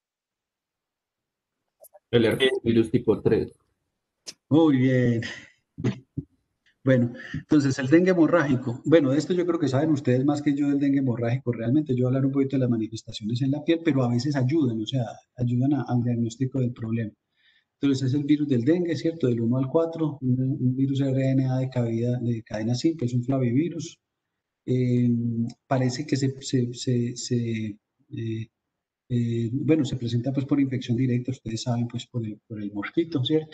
El herpesvirus tipo tres. Muy bien. Bueno, entonces el dengue hemorrágico. Bueno, de esto yo creo que saben ustedes más que yo del dengue hemorrágico. Realmente yo voy a hablar un poquito de las manifestaciones en la piel, pero a veces ayudan, o sea, ayudan a- al diagnóstico del problema. Entonces es el virus del dengue, ¿cierto? Del uno al cuatro, un, un virus R N A de, cadena, de cadena simple, es un flavivirus. Eh, parece que se, se, se, se, eh, eh, bueno, se presenta pues por infección directa, ustedes saben, pues por el, por el mosquito, ¿cierto?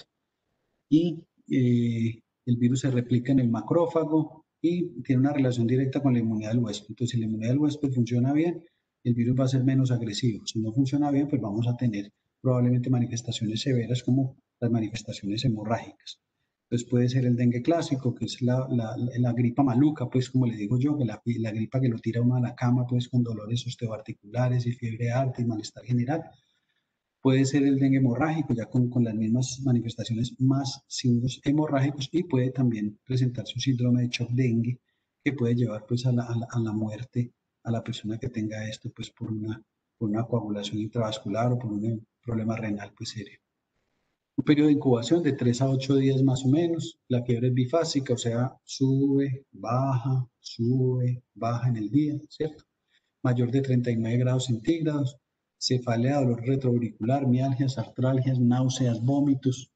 Y eh, el virus se replica en el macrófago y tiene una relación directa con la inmunidad del huésped. Entonces, si la inmunidad del huésped funciona bien, el virus va a ser menos agresivo. Si no funciona bien, pues vamos a tener probablemente manifestaciones severas como las manifestaciones hemorrágicas. Entonces puede ser el dengue clásico, que es la, la, la gripa maluca, pues como le digo yo, que la, la gripa que lo tira uno a la cama, pues con dolores osteoarticulares y fiebre alta y malestar general. Puede ser el dengue hemorrágico, ya con, con las mismas manifestaciones más signos hemorrágicos, y puede también presentarse un síndrome de shock dengue que puede llevar pues a la, a la, a la muerte a la persona que tenga esto pues por una, por una coagulación intravascular o por un problema renal pues serio. Un periodo de incubación de tres a ocho días más o menos. La fiebre es bifásica, o sea, sube, baja, sube, baja en el día, ¿cierto? Mayor de treinta y nueve grados centígrados, cefalea, dolor retroauricular, mialgias, artralgias, náuseas, vómitos,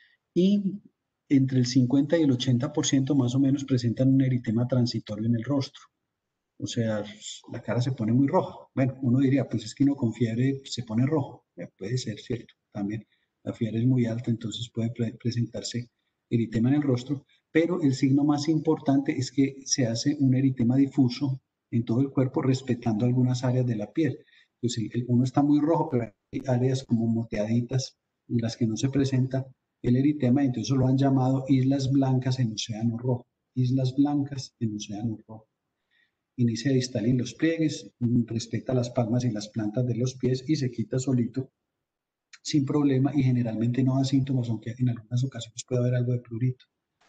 y entre el cincuenta y el ochenta por ciento más o menos presentan un eritema transitorio en el rostro. O sea, la cara se pone muy roja. Bueno, uno diría, pues es que uno con fiebre se pone rojo. Eh, puede ser cierto también. La fiebre es muy alta, entonces puede pre presentarse eritema en el rostro, pero el signo más importante es que se hace un eritema difuso en todo el cuerpo, respetando algunas áreas de la piel. Pues el, el, uno está muy rojo, pero hay áreas como moteaditas en las que no se presenta el eritema, entonces lo han llamado islas blancas en océano rojo. Islas blancas en océano rojo. Inicia distal en los pliegues, respecta las palmas y las plantas de los pies y se quita solito sin problema y generalmente no da síntomas, aunque en algunas ocasiones puede haber algo de prurito.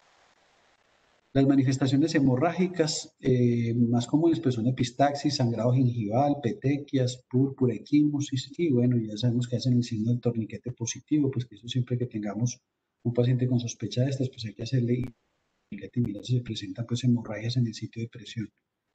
Las manifestaciones hemorrágicas eh, más comunes pues son epistaxis, sangrado gingival, petequias, púrpura, equimosis, y bueno, ya sabemos que hacen el signo del torniquete positivo, pues que eso siempre que tengamos un paciente con sospecha de estas, pues hay que hacerle torniquete y mirar si se presentan pues hemorragias en el sitio de presión.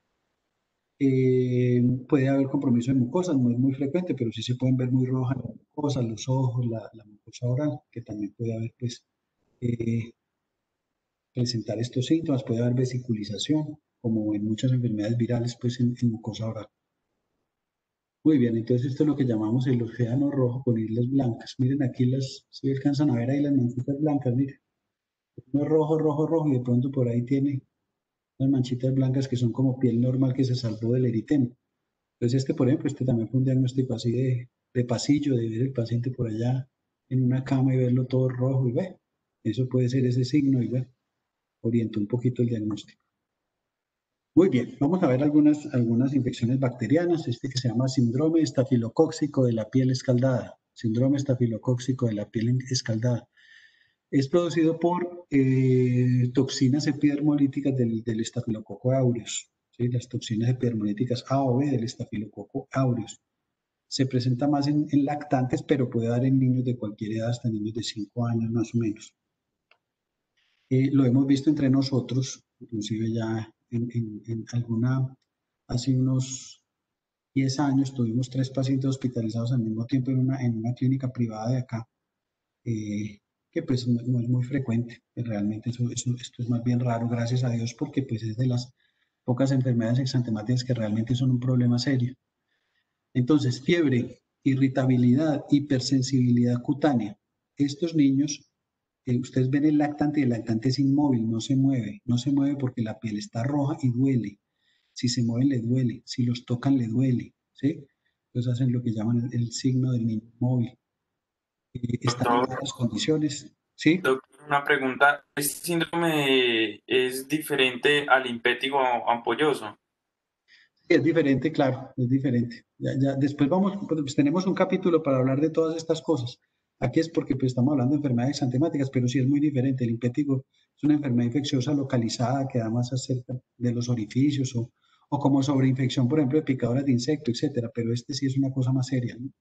Eh, puede haber compromiso de mucosas, no es muy frecuente, pero sí se pueden ver muy rojas las mucosas, los ojos, la, la mucosa oral, que también puede haber, pues, eh, presentar estos síntomas, puede haber vesiculización, como en muchas enfermedades virales, pues, en, en mucosa oral. Muy bien, entonces esto es lo que llamamos el océano rojo con islas blancas. Miren aquí las, si alcanzan a ver ahí las manchitas blancas, miren. Uno es rojo, rojo, rojo, y de pronto por ahí tiene las manchitas blancas que son como piel normal que se salvó del eritema. Entonces este, por ejemplo, este también fue un diagnóstico así de, de pasillo, de ver el paciente por allá en una cama y verlo todo rojo y ve, eso puede ser ese signo y ve, orientó un poquito el diagnóstico. Muy bien, vamos a ver algunas, algunas infecciones bacterianas, este que se llama síndrome estafilocóxico de la piel escaldada, síndrome estafilocóxico de la piel escaldada. Es producido por eh, toxinas epidermolíticas del, del estafilococo aureus, ¿sí? Las toxinas epidermolíticas A o B del estafilococo aureus. Se presenta más en, en lactantes, pero puede dar en niños de cualquier edad, hasta niños de cinco años más o menos. Eh, lo hemos visto entre nosotros, inclusive ya en, en, en alguna, hace unos diez años tuvimos tres pacientes hospitalizados al mismo tiempo en una, en una clínica privada de acá, eh, que pues no, no es muy frecuente, realmente eso, eso, esto es más bien raro, gracias a Dios, porque pues es de las pocas enfermedades exantemáticas que realmente son un problema serio. Entonces, fiebre, irritabilidad, hipersensibilidad cutánea. Estos niños, eh, ustedes ven el lactante y el lactante es inmóvil, no se mueve, no se mueve porque la piel está roja y duele. Si se mueven le duele, si los tocan le duele, ¿sí? Entonces hacen lo que llaman el, el signo del niño inmóvil. Eh, están en Doctor, buenas condiciones, ¿sí? doctor, Una pregunta, ¿este síndrome es diferente al impétigo ampolloso? Sí, es diferente, claro, es diferente. Ya, ya, después vamos, pues tenemos un capítulo para hablar de todas estas cosas. Aquí es porque pues, estamos hablando de enfermedades exantemáticas, pero sí es muy diferente. El impétigo es una enfermedad infecciosa localizada que da más cerca de los orificios o, o como sobreinfección, por ejemplo, de picaduras de insecto, etcétera. Pero este sí es una cosa más seria, ¿no?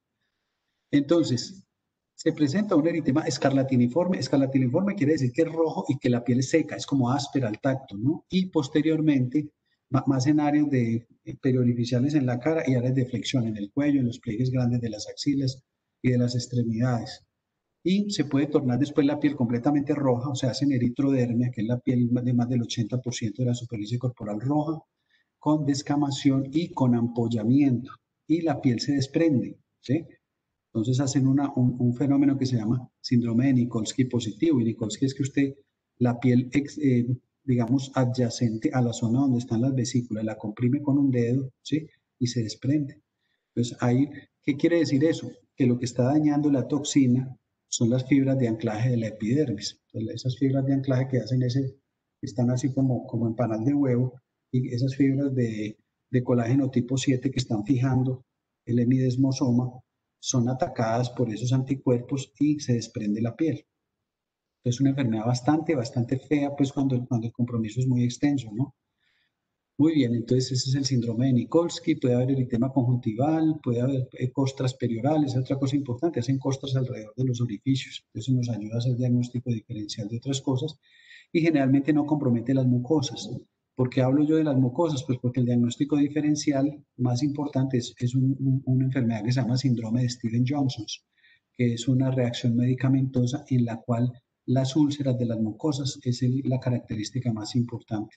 Entonces, se presenta un eritema escarlatiniforme. Escarlatiniforme quiere decir que es rojo y que la piel es seca, es como áspera al tacto, ¿no? Y posteriormente, más en áreas de periorificiales en la cara y áreas de flexión en el cuello, en los pliegues grandes de las axilas y de las extremidades. Y se puede tornar después la piel completamente roja, o sea, hacen eritrodermia, que es la piel de más del ochenta por ciento de la superficie corporal roja, con descamación y con ampollamiento. Y la piel se desprende, ¿sí? Entonces hacen una, un, un, fenómeno que se llama síndrome de Nikolsky positivo. Y Nikolsky es que usted, la piel, ex, eh, digamos, adyacente a la zona donde están las vesículas, la comprime con un dedo, ¿sí? Y se desprende. Entonces, ahí, ¿qué quiere decir eso? Que lo que está dañando la toxina son las fibras de anclaje de la epidermis. Entonces, esas fibras de anclaje que hacen ese, están así como, como en panal de huevo, y esas fibras de, de colágeno tipo siete que están fijando el hemidesmosoma, son atacadas por esos anticuerpos y se desprende la piel. Es una enfermedad bastante, bastante fea, pues cuando, cuando el compromiso es muy extenso, ¿no? Muy bien, entonces ese es el síndrome de Nikolsky, puede haber eritema conjuntival, puede haber costras periorales, otra cosa importante, hacen costras alrededor de los orificios, eso nos ayuda a hacer diagnóstico diferencial de otras cosas y generalmente no compromete las mucosas. ¿Por qué hablo yo de las mucosas? Pues porque el diagnóstico diferencial más importante es, es un, un, una enfermedad que se llama síndrome de Stevens-Johnson, que es una reacción medicamentosa en la cual las úlceras de las mucosas es el, la característica más importante.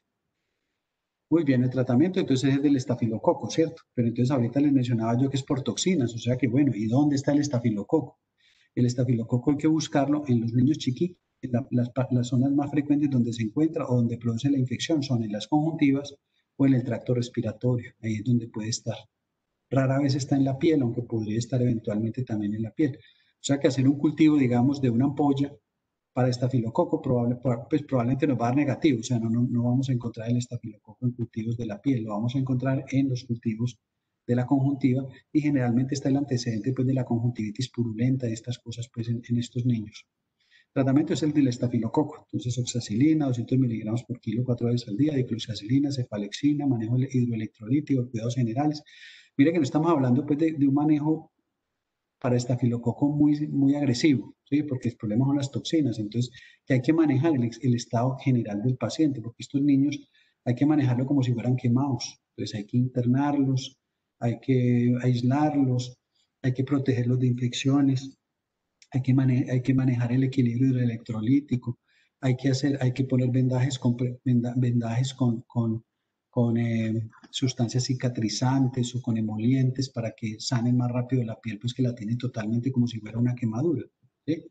Muy bien, el tratamiento entonces es del estafilococo, ¿cierto? Pero entonces ahorita les mencionaba yo que es por toxinas, o sea que bueno, ¿y dónde está el estafilococo? El estafilococo hay que buscarlo en los niños chiquitos. La, las, las zonas más frecuentes donde se encuentra o donde produce la infección son en las conjuntivas o en el tracto respiratorio, ahí es donde puede estar. Rara vez está en la piel, aunque podría estar eventualmente también en la piel. O sea que hacer un cultivo, digamos, de una ampolla para estafilococo probable, pues probablemente nos va a dar negativo, o sea, no, no, no vamos a encontrar el estafilococo en cultivos de la piel, lo vamos a encontrar en los cultivos de la conjuntiva y generalmente está el antecedente pues, de la conjuntivitis purulenta y estas cosas pues, en, en estos niños. El tratamiento es el del estafilococo, entonces oxacilina, doscientos miligramos por kilo, cuatro veces al día, dicloxacilina, cefalexina, manejo hidroelectrolítico, cuidados generales. Mire que no estamos hablando pues, de, de un manejo para estafilococo muy, muy agresivo, ¿sí? Porque el problema son las toxinas, entonces que hay que manejar el, el estado general del paciente, porque estos niños hay que manejarlo como si fueran quemados, entonces hay que internarlos, hay que aislarlos, hay que protegerlos de infecciones, hay que, mane hay que manejar el equilibrio hidroelectrolítico, hay que, hacer, hay que poner vendajes con, vendajes con, con con eh, sustancias cicatrizantes o con emolientes para que sanen más rápido la piel, pues que la tiene totalmente como si fuera una quemadura, ¿sí?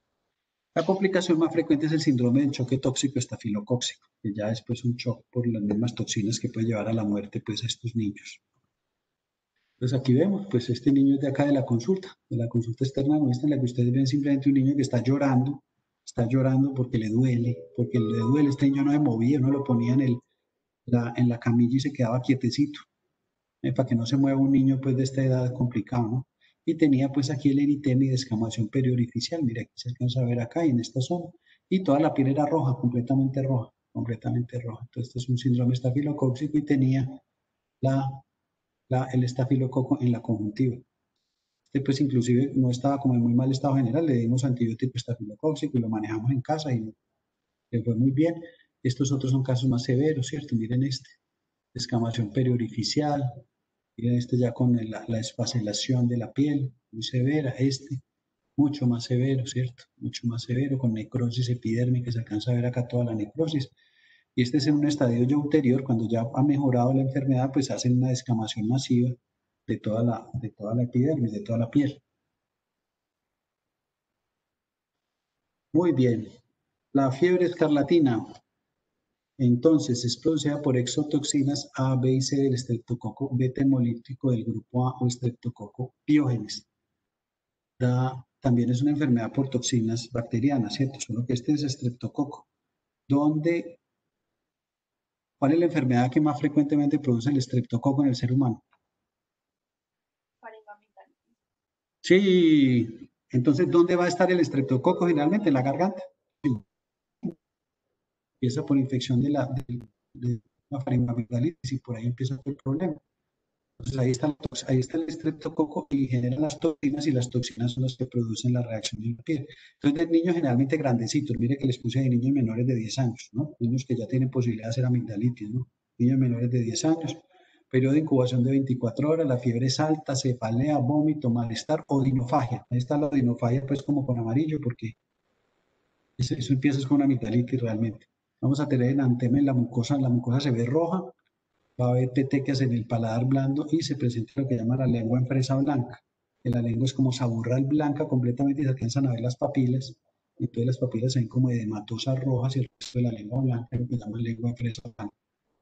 La complicación más frecuente es el síndrome del choque tóxico estafilocóxico, que ya es pues un shock por las mismas toxinas que puede llevar a la muerte pues a estos niños. Entonces aquí vemos, pues este niño es de acá de la consulta, de la consulta externa nuestra, en la que ustedes ven simplemente un niño que está llorando, está llorando porque le duele, porque le duele, este niño no se movía, no lo ponía en el, La, en la camilla y se quedaba quietecito, eh, para que no se mueva un niño pues de esta edad complicado, ¿no? Y tenía pues aquí el eritema y descamación periorificial, mira, aquí se alcanza a ver acá y en esta zona, y toda la piel era roja, completamente roja, completamente roja. Entonces este es un síndrome estafilocóxico y tenía la, la, el estafilococo en la conjuntiva. Este pues inclusive no estaba como en muy mal estado general, le dimos antibiótico estafilocóxico y lo manejamos en casa y le fue muy bien. Estos otros son casos más severos, ¿cierto? Miren este. Descamación periorificial, miren este ya con la, la esfacelación de la piel, muy severa, este mucho más severo, ¿cierto? Mucho más severo, con necrosis epidérmica, se alcanza a ver acá toda la necrosis. Y este es en un estadio ya ulterior, cuando ya ha mejorado la enfermedad, pues hacen una descamación masiva de toda la, de toda la epidermis, de toda la piel. Muy bien. La fiebre escarlatina, entonces, es producida por exotoxinas A, B y C del estreptococo beta hemolítico del grupo A o estreptococo piógenes. Da también es una enfermedad por toxinas bacterianas, ¿cierto? Solo que este es estreptococo. ¿Dónde, ¿Cuál es la enfermedad que más frecuentemente produce el estreptococo en el ser humano? Sí, entonces, ¿dónde va a estar el estreptococo generalmente? En la garganta. Empieza por infección de la, de, de la faringoamigdalitis y por ahí empieza el problema. Entonces ahí está, ahí está el estreptococo y genera las toxinas y las toxinas son las que producen la reacción en la piel. Entonces de niños generalmente grandecitos, mire que les puse de niños menores de diez años, ¿no? Niños que ya tienen posibilidad de hacer amigdalitis, ¿no? Niños menores de diez años, periodo de incubación de veinticuatro horas, la fiebre es alta, cefalea, vómito, malestar o dinofagia. Ahí está la dinofagia pues como con amarillo porque eso, eso empieza con amigdalitis realmente. Vamos a tener enantema en la mucosa, la mucosa se ve roja, va a haber petequias en el paladar blando y se presenta lo que llama la lengua en fresa blanca. Que la lengua es como saburral blanca completamente y se alcanzan a ver las papilas. Y todas las papilas se ven como edematosas rojas y el resto de la lengua blanca, lo que llaman lengua en fresa blanca.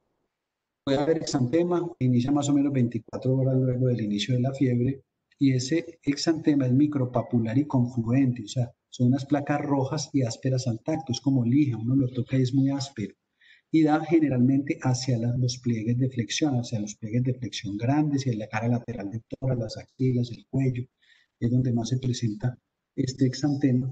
Puede haber exantema, inicia más o menos veinticuatro horas luego del inicio de la fiebre y ese exantema es micropapular y confluente, o sea, son unas placas rojas y ásperas al tacto, es como lija, uno lo toca y es muy áspero. Y da generalmente hacia la, los pliegues de flexión, hacia los pliegues de flexión grandes y en la cara lateral de todas las axilas, el cuello, es donde más se presenta este exantema.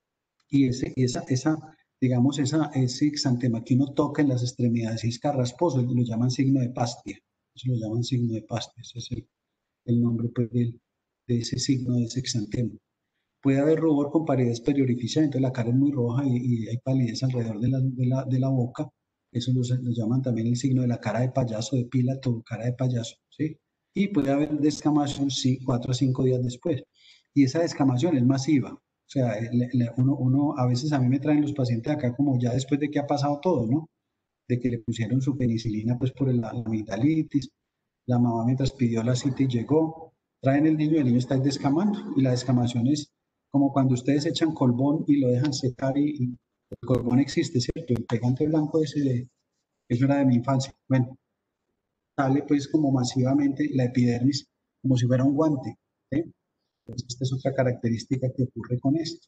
Y ese, esa, esa, digamos, esa, ese exantema que uno toca en las extremidades y es carrasposo, lo llaman signo de Pastia, eso lo llaman signo de Pastia, ese es el, el nombre pues, de, de ese signo, de ese exantema. Puede haber rubor con paredes periorificiadas, entonces la cara es muy roja y, y hay palidez alrededor de la, de la, de la boca. Eso lo, lo, llaman también el signo de la cara de payaso, de Pilato, cara de payaso, ¿sí? Y puede haber descamación, sí, cuatro a cinco días después. Y esa descamación es masiva. O sea, le, le, uno, uno, a veces a mí me traen los pacientes acá como ya después de que ha pasado todo, ¿no? De que le pusieron su penicilina pues por el, la amigdalitis, la mamá mientras pidió la cita y llegó, traen el niño y el niño está descamando y la descamación es como cuando ustedes echan colbón y lo dejan secar y, y el colbón existe, ¿cierto? El pegante blanco ese, de, eso era de mi infancia. Bueno, sale pues como masivamente la epidermis como si fuera un guante, ¿sí? Entonces, esta es otra característica que ocurre con esto.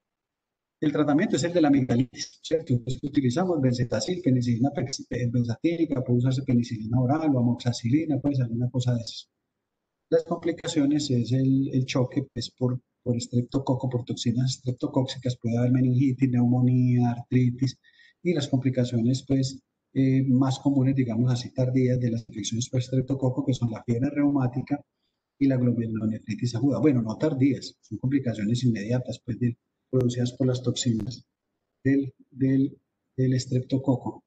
El tratamiento es el de la amigdalitis, ¿cierto? Entonces utilizamos benzetacil, penicilina benzatínica, puede usarse penicilina oral o amoxicilina, puede ser alguna cosa de eso. Las complicaciones es el, el choque pues, por, por estreptococo, por toxinas estreptocóxicas, puede haber meningitis, neumonía, artritis, y las complicaciones pues, eh, más comunes, digamos así, tardías de las infecciones por estreptococo, que son la fiebre reumática y la glomerulonefritis aguda. Bueno, no tardías, son complicaciones inmediatas pues, de, producidas por las toxinas del, del, del estreptococo.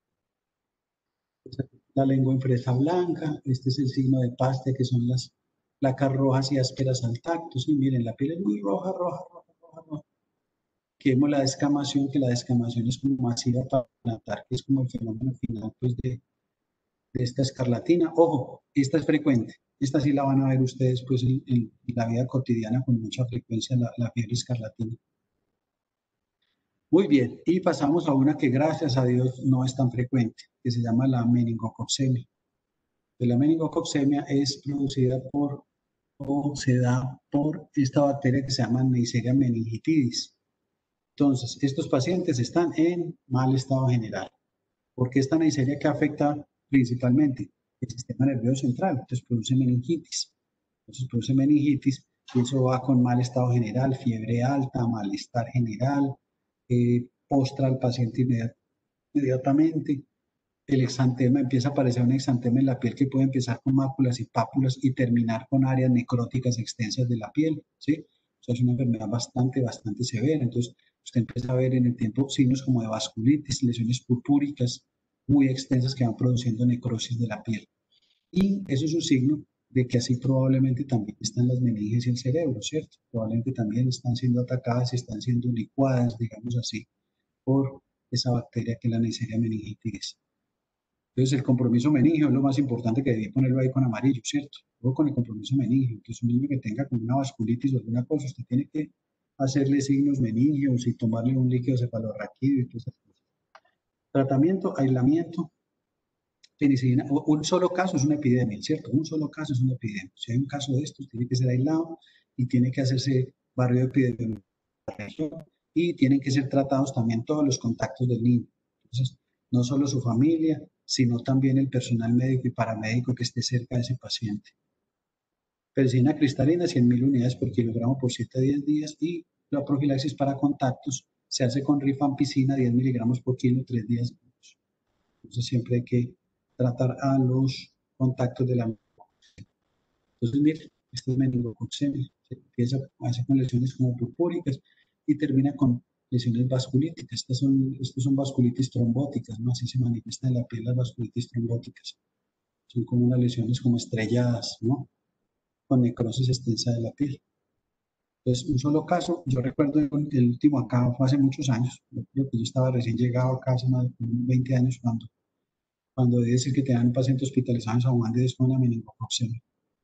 La lengua en fresa blanca, este es el signo de Pastia, que son las placas rojas y ásperas al tacto. Sí, miren, la piel es muy roja, roja, roja, roja, roja. Que vemos la descamación, que la descamación es como masiva para notar que es como el fenómeno final pues, de, de esta escarlatina. Ojo, esta es frecuente. Esta sí la van a ver ustedes pues, en, en la vida cotidiana con mucha frecuencia, la, la fiebre escarlatina. Muy bien, y pasamos a una que gracias a Dios no es tan frecuente, que se llama la meningococcemia. La meningococcemia es producida por, o se da por esta bacteria que se llama Neisseria meningitidis. Entonces, estos pacientes están en mal estado general. ¿Por qué esta Neisseria que afecta principalmente el sistema nervioso central? Entonces produce meningitis. Entonces produce meningitis y eso va con mal estado general, fiebre alta, malestar general, eh, postra al paciente inmediatamente. El exantema empieza a aparecer un exantema en la piel que puede empezar con máculas y pápulas y terminar con áreas necróticas extensas de la piel, ¿sí? O sea, es una enfermedad bastante, bastante severa. Entonces, usted empieza a ver en el tiempo signos como de vasculitis, lesiones purpúricas muy extensas que van produciendo necrosis de la piel. Y eso es un signo de que así probablemente también están las meninges y el cerebro, ¿cierto? Probablemente también están siendo atacadas y están siendo licuadas, digamos así, por esa bacteria que es la Neisseria meningitidis. Entonces, el compromiso meningio es lo más importante que debí ponerlo ahí con amarillo, ¿cierto? Luego con el compromiso meningio. Entonces, un niño que tenga como una vasculitis o alguna cosa, usted tiene que hacerle signos meningios y tomarle un líquido cefalorraquídeo y todas esas cosas. Tratamiento, aislamiento, penicilina. Un solo caso es una epidemia, ¿cierto? Un solo caso es una epidemia. Si hay un caso de estos, tiene que ser aislado y tiene que hacerse barrio epidemiológico de la región, y tienen que ser tratados también todos los contactos del niño. Entonces, no solo su familia, sino también el personal médico y paramédico que esté cerca de ese paciente. Persina cristalina, cien mil unidades por kilogramo por siete a diez días, y la profilaxis para contactos se hace con rifampicina, diez miligramos por kilo, tres días. Entonces siempre hay que tratar a los contactos de la... Entonces, mire, este es meningococcemia. Se empieza hace con lesiones como purpúricas y termina con lesiones vasculíticas. Estas son, estas son vasculitis trombóticas, ¿no? Así se manifiesta en la piel las vasculitis trombóticas. Son como unas lesiones como estrelladas, ¿no? Con necrosis extensa de la piel. Entonces, un solo caso, yo recuerdo el, el último acá fue hace muchos años, yo creo que yo estaba recién llegado acá hace más de veinte años cuando, cuando debe decir que tenían un paciente hospitalizado en San Juan de Dios con una meningococcemia.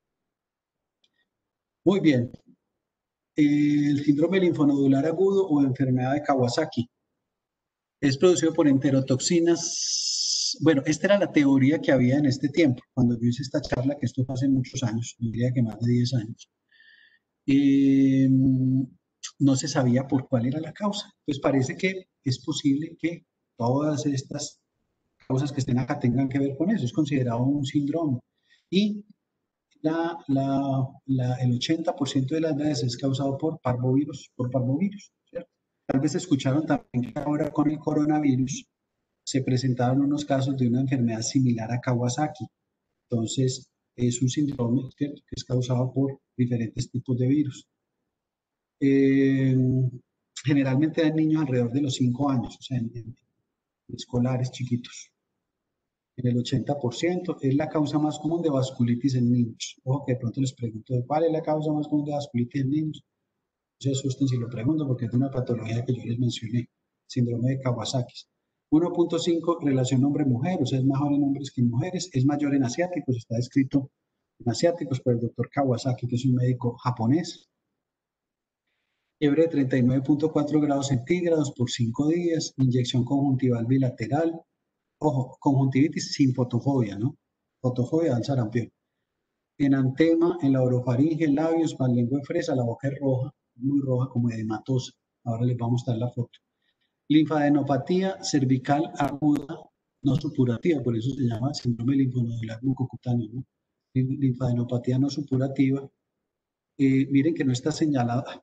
Muy bien. El síndrome linfonodular agudo o enfermedad de Kawasaki es producido por enterotoxinas. Bueno, esta era la teoría que había en este tiempo, cuando yo hice esta charla, que esto fue hace muchos años, diría que más de diez años. Eh, no se sabía por cuál era la causa. Pues parece que es posible que todas estas causas que estén acá tengan que ver con eso. Es considerado un síndrome. Y la, la, la, el ochenta por ciento de las veces es causado por parvovirus, por parvovirus, ¿cierto? Tal vez escucharon también que ahora con el coronavirus se presentaron unos casos de una enfermedad similar a Kawasaki. Entonces, es un síndrome, ¿cierto?, que es causado por diferentes tipos de virus. Eh, generalmente dan niños alrededor de los cinco años, o sea, en, en escolares chiquitos. En el ochenta por ciento es la causa más común de vasculitis en niños. Ojo que de pronto les pregunto, ¿cuál es la causa más común de vasculitis en niños? No se asusten si lo pregunto porque es de una patología que yo les mencioné, síndrome de Kawasaki. uno punto cinco, relación hombre-mujer, o sea, es mejor en hombres que en mujeres, es mayor en asiáticos, está descrito en asiáticos por el doctor Kawasaki, que es un médico japonés. Fiebre de treinta y nueve punto cuatro grados centígrados por cinco días, inyección conjuntival bilateral, ojo, conjuntivitis sin fotofobia, ¿no? Fotofobia al sarampión. Enantema en la orofaringe, labios, más lengua de fresa, la boca es roja, muy roja, como edematosa. Ahora les vamos a dar la foto. Linfadenopatía cervical aguda no supurativa, por eso se llama síndrome linfonodular mucocutáneo, ¿no? Linfadenopatía no supurativa. Eh, miren que no está señalado, ah,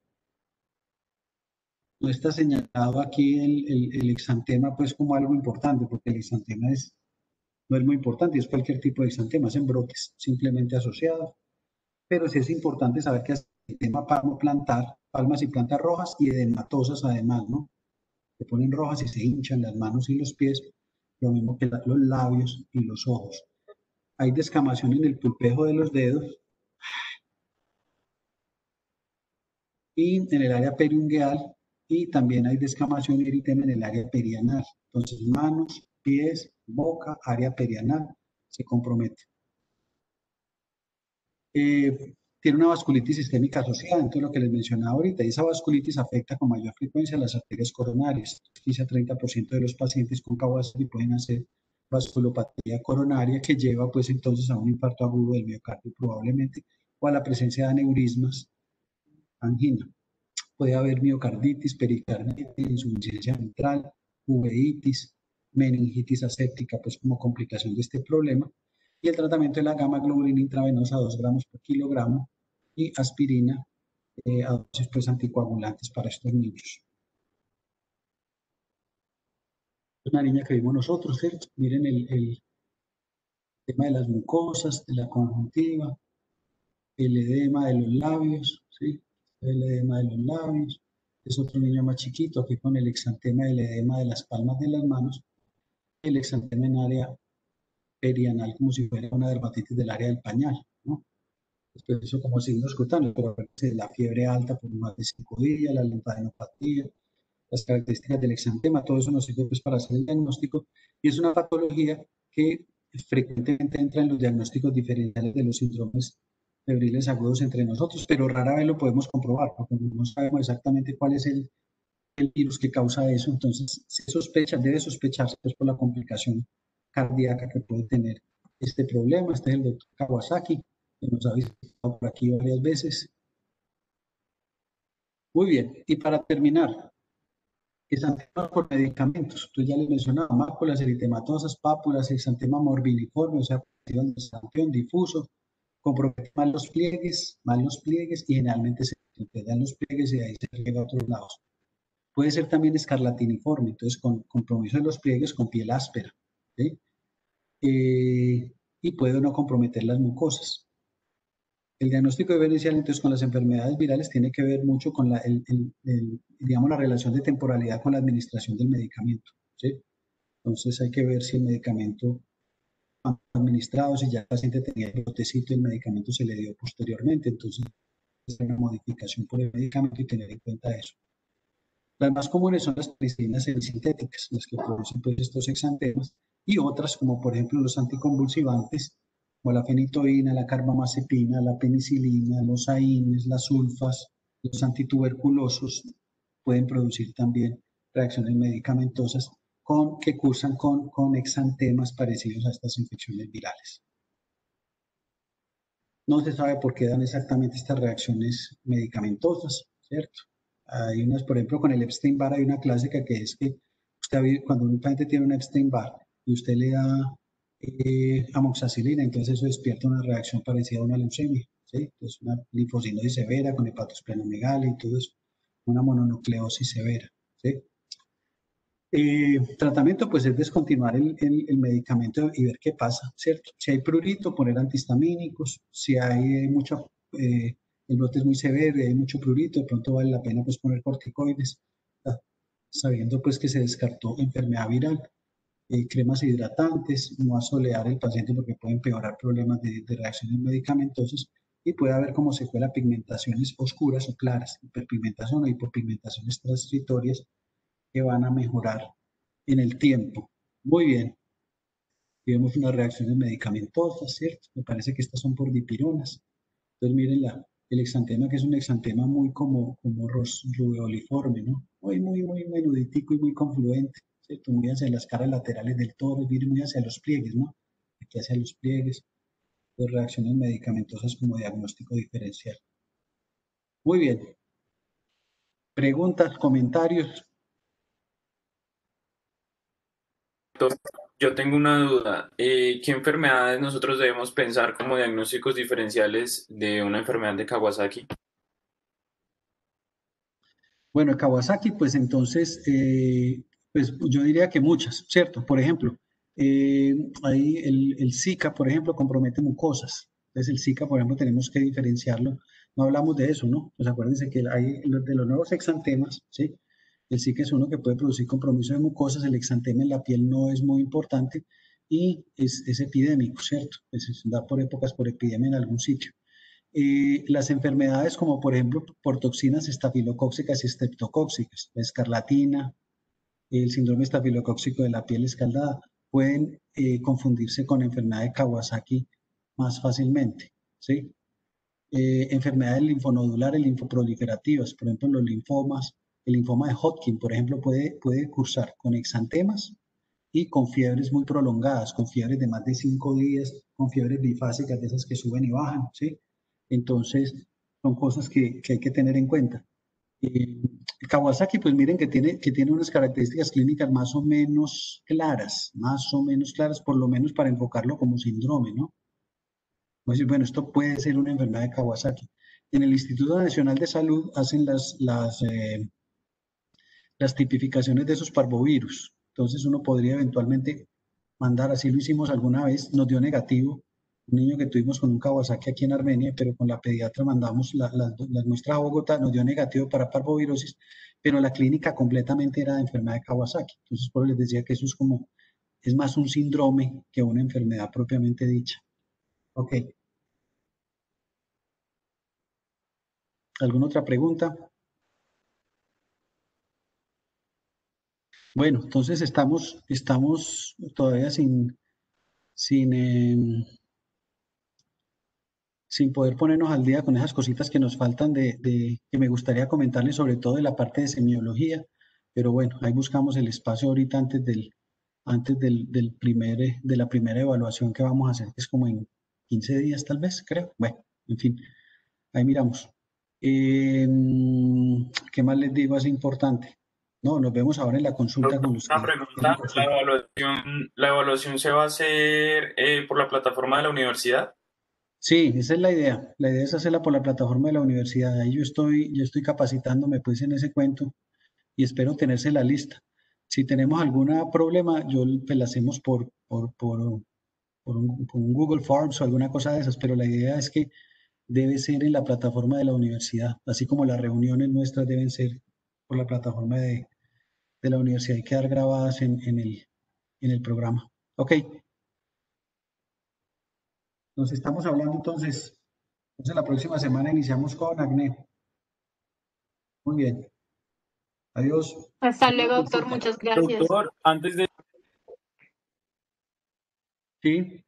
no está señalado aquí el, el, el exantema pues como algo importante, porque el exantema es, no es muy importante, es cualquier tipo de exantema, es en brotes simplemente asociados. Pero sí es importante saber que es el tema palmoplantar, palmas y plantas rojas y edematosas además, ¿no? Se ponen rojas y se hinchan las manos y los pies, lo mismo que la, los labios y los ojos. Hay descamación en el pulpejo de los dedos y en el área periungueal, y también hay descamación y eritema en el área perianal. Entonces, manos, pies, boca, área perianal se compromete. Eh, tiene una vasculitis sistémica asociada, entonces lo que les mencionaba ahorita, y esa vasculitis afecta con mayor frecuencia las arterias coronarias. Quizá treinta por ciento de los pacientes con Kawasaki pueden hacer vasculopatía coronaria, que lleva pues entonces a un infarto agudo del miocardio probablemente, o a la presencia de aneurismas, angina. Puede haber miocarditis, pericarditis, insuficiencia mitral, uveitis, meningitis aséptica, pues como complicación de este problema. Y el tratamiento de la gamma globulina intravenosa a dos gramos por kilogramo y aspirina eh, a dosis pues anticoagulantes para estos niños. Una niña que vimos nosotros, ¿cierto? Miren el, el tema de las mucosas, de la conjuntiva, el edema de los labios, ¿sí? El edema de los labios. Es otro niño más chiquito, aquí con el exantema del edema de las palmas de las manos, el exantema en área perianal, como si fuera una dermatitis del área del pañal, ¿no? Después eso como signos cutáneos, pero la fiebre alta por más de cinco días, la linfadenopatía, las características del exantema, todo eso nos sirve pues para hacer el diagnóstico, y es una patología que frecuentemente entra en los diagnósticos diferenciales de los síndromes febriles agudos entre nosotros, pero rara vez lo podemos comprobar, porque no sabemos exactamente cuál es el, el virus que causa eso. Entonces se sospecha, debe sospecharse pues, por la complicación cardíaca que puede tener este problema. Este es el doctor Kawasaki, que nos ha visitado por aquí varias veces. Muy bien, y para terminar, exantemas por medicamentos. Entonces ya les mencionaba, máculas eritematosas, pápulas, exantema morbiliforme, o sea, exanteón difuso, compromete mal los pliegues, mal los pliegues, y generalmente se dan los pliegues y de ahí se llega a otros lados. Puede ser también escarlatiniforme, entonces con compromiso de los pliegues con piel áspera, ¿sí? Eh, y puede no comprometer las mucosas. El diagnóstico diferencial entonces con las enfermedades virales tiene que ver mucho con la, el, el, el, digamos, la relación de temporalidad con la administración del medicamento, ¿sí? Entonces hay que ver si el medicamento administrado, si ya el paciente tenía el botecito y el medicamento se le dio posteriormente, entonces es una modificación por el medicamento y tener en cuenta eso. Las más comunes son las penicilinas semisintéticas, las que producen pues, estos exantemas, y otras como por ejemplo los anticonvulsivantes, como la fenitoína, la carbamazepina, la penicilina, los AINES, las sulfas, los antituberculosos, pueden producir también reacciones medicamentosas con, que cursan con, con exantemas parecidos a estas infecciones virales. No se sabe por qué dan exactamente estas reacciones medicamentosas, ¿cierto? Hay unas, por ejemplo, con el Epstein-Barr hay una clásica que es que usted, cuando un paciente tiene un Epstein-Barr y usted le da eh, amoxicilina, entonces eso despierta una reacción parecida a una leucemia, ¿sí? Entonces una linfocitosis severa con hepatosplenomegalia y todo eso, una mononucleosis severa, ¿sí? Eh, tratamiento pues es descontinuar el, el, el, medicamento y ver qué pasa, ¿cierto? Si hay prurito, poner antihistamínicos, si hay mucho, eh, el brote es muy severo y hay mucho prurito, de pronto vale la pena pues poner corticoides, sabiendo pues que se descartó enfermedad viral, eh, cremas hidratantes, no asolear el paciente porque puede empeorar problemas de, de reacciones medicamentosas y puede haber como secuela pigmentaciones oscuras o claras, hiperpigmentación o hipopigmentaciones transitorias que van a mejorar en el tiempo. Muy bien. Y vemos unas reacciones medicamentosas, ¿cierto? Me parece que estas son por dipironas. Entonces miren la, el exantema, que es un exantema muy como, como rubeoliforme, ¿no? Muy, muy, muy menuditico y muy confluente, ¿cierto? Muy hacia las caras laterales del tórax, miren muy hacia los pliegues, ¿no? Aquí hacia los pliegues. Pues reacciones medicamentosas como diagnóstico diferencial. Muy bien. Preguntas, comentarios. Yo tengo una duda. Eh, ¿qué enfermedades nosotros debemos pensar como diagnósticos diferenciales de una enfermedad de Kawasaki? Bueno, Kawasaki, pues entonces, eh, pues yo diría que muchas, ¿cierto? Por ejemplo, eh, ahí el, el Zika, por ejemplo, compromete mucosas. Entonces el Zika, por ejemplo, tenemos que diferenciarlo. No hablamos de eso, ¿no? Pues acuérdense que hay de los nuevos exantemas, ¿sí? El Zika es uno que puede producir compromiso de mucosas, el exantema en la piel no es muy importante y es, es epidémico, ¿cierto? Es, es, da por épocas por epidemia en algún sitio. Eh, las enfermedades como por ejemplo por toxinas estafilocóxicas y estreptocóxicas, la escarlatina, el síndrome estafilocóxico de la piel escaldada, pueden eh, confundirse con enfermedad de Kawasaki más fácilmente, ¿sí? Eh, enfermedades linfonodulares, linfoproliferativas, por ejemplo los linfomas, el linfoma de Hodgkin, por ejemplo, puede, puede cursar con exantemas y con fiebres muy prolongadas, con fiebres de más de cinco días, con fiebres bifásicas de esas que suben y bajan, ¿sí? Entonces, son cosas que, que hay que tener en cuenta. Eh, Kawasaki, pues miren que tiene, que tiene unas características clínicas más o menos claras, más o menos claras, por lo menos para enfocarlo como síndrome, ¿no? Pues, bueno, esto puede ser una enfermedad de Kawasaki. En el Instituto Nacional de Salud hacen las, las, eh, las tipificaciones de esos parvovirus. Entonces uno podría eventualmente mandar, así lo hicimos alguna vez, nos dio negativo, un niño que tuvimos con un Kawasaki aquí en Armenia, pero con la pediatra mandamos la, la, las muestras a Bogotá, nos dio negativo para parvovirosis, pero la clínica completamente era de enfermedad de Kawasaki. Entonces por eso les decía que eso es como, es más un síndrome que una enfermedad propiamente dicha. Ok. ¿Alguna otra pregunta? Bueno, entonces estamos, estamos todavía sin, sin, eh, sin poder ponernos al día con esas cositas que nos faltan de, de, que me gustaría comentarles, sobre todo de la parte de semiología, pero bueno, ahí buscamos el espacio ahorita antes del, antes del, del primer, de la primera evaluación que vamos a hacer, que es como en quince días tal vez, creo. Bueno, en fin, ahí miramos. Eh, ¿qué más les digo? Es importante. No, nos vemos ahora en la consulta con los que Una quieren pregunta, ¿la consulta. evaluación, la evaluación se va a hacer eh, por la plataforma de la universidad? Sí, esa es la idea. La idea es hacerla por la plataforma de la universidad. Ahí yo estoy, yo estoy capacitándome pues en ese cuento y espero tenerse la lista. Si tenemos algún problema, yo pues la hacemos por, por, por, por un, por un Google Forms o alguna cosa de esas, pero la idea es que debe ser en la plataforma de la universidad, así como las reuniones nuestras deben ser por la plataforma de, de la universidad y quedar grabadas en, en el, en el programa. Ok, nos estamos hablando entonces. Entonces la próxima semana iniciamos con acné. Muy bien. Adiós. Hasta ¿Alguna luego, doctor. consulta? Muchas gracias. Doctor, antes de, Sí,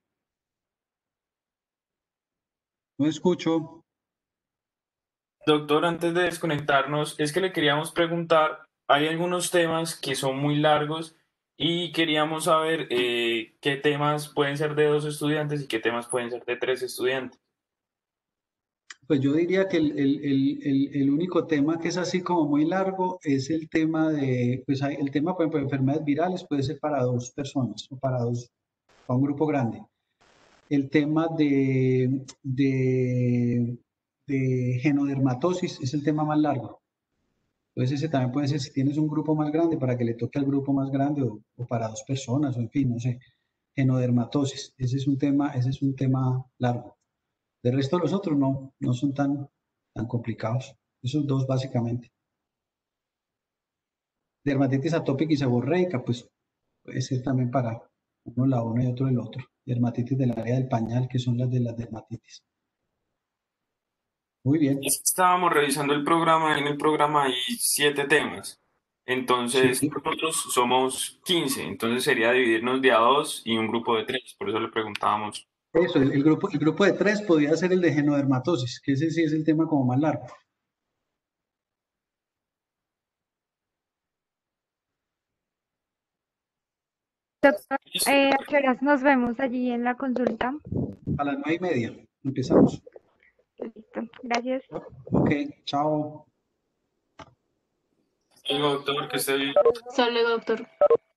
no escucho. doctor, antes de desconectarnos, es que le queríamos preguntar, hay algunos temas que son muy largos y queríamos saber eh, qué temas pueden ser de dos estudiantes y qué temas pueden ser de tres estudiantes. Pues yo diría que el, el- el- el- el único tema que es así como muy largo es el tema de, pues hay- el tema, por ejemplo, de enfermedades virales puede ser para dos personas o para dos, para un grupo grande. El tema de, de, de genodermatosis es el tema más largo. Entonces ese también puede ser si tienes un grupo más grande para que le toque al grupo más grande o, o para dos personas o en fin, no sé. Genodermatosis, ese es un tema, ese es un tema largo. De resto los otros no, no son tan, tan complicados. Esos dos básicamente. Dermatitis atópica y seborreica, pues puede ser también para uno la una y otro el otro. Dermatitis del área del pañal, que son las de las dermatitis. Muy bien. Estábamos revisando el programa, en el programa hay siete temas. Entonces, Sí. nosotros somos quince, entonces sería dividirnos de a dos y un grupo de tres, por eso le preguntábamos. Eso, el, el grupo, el grupo de tres podría ser el de genodermatosis, que ese sí es el tema como más largo. Doctor, eh, ¿a qué horas nos vemos allí en la consulta? A las nueve y media empezamos. Listo, gracias. Ok, chao. Sí, doctor, que esté bien. Hasta luego, doctor.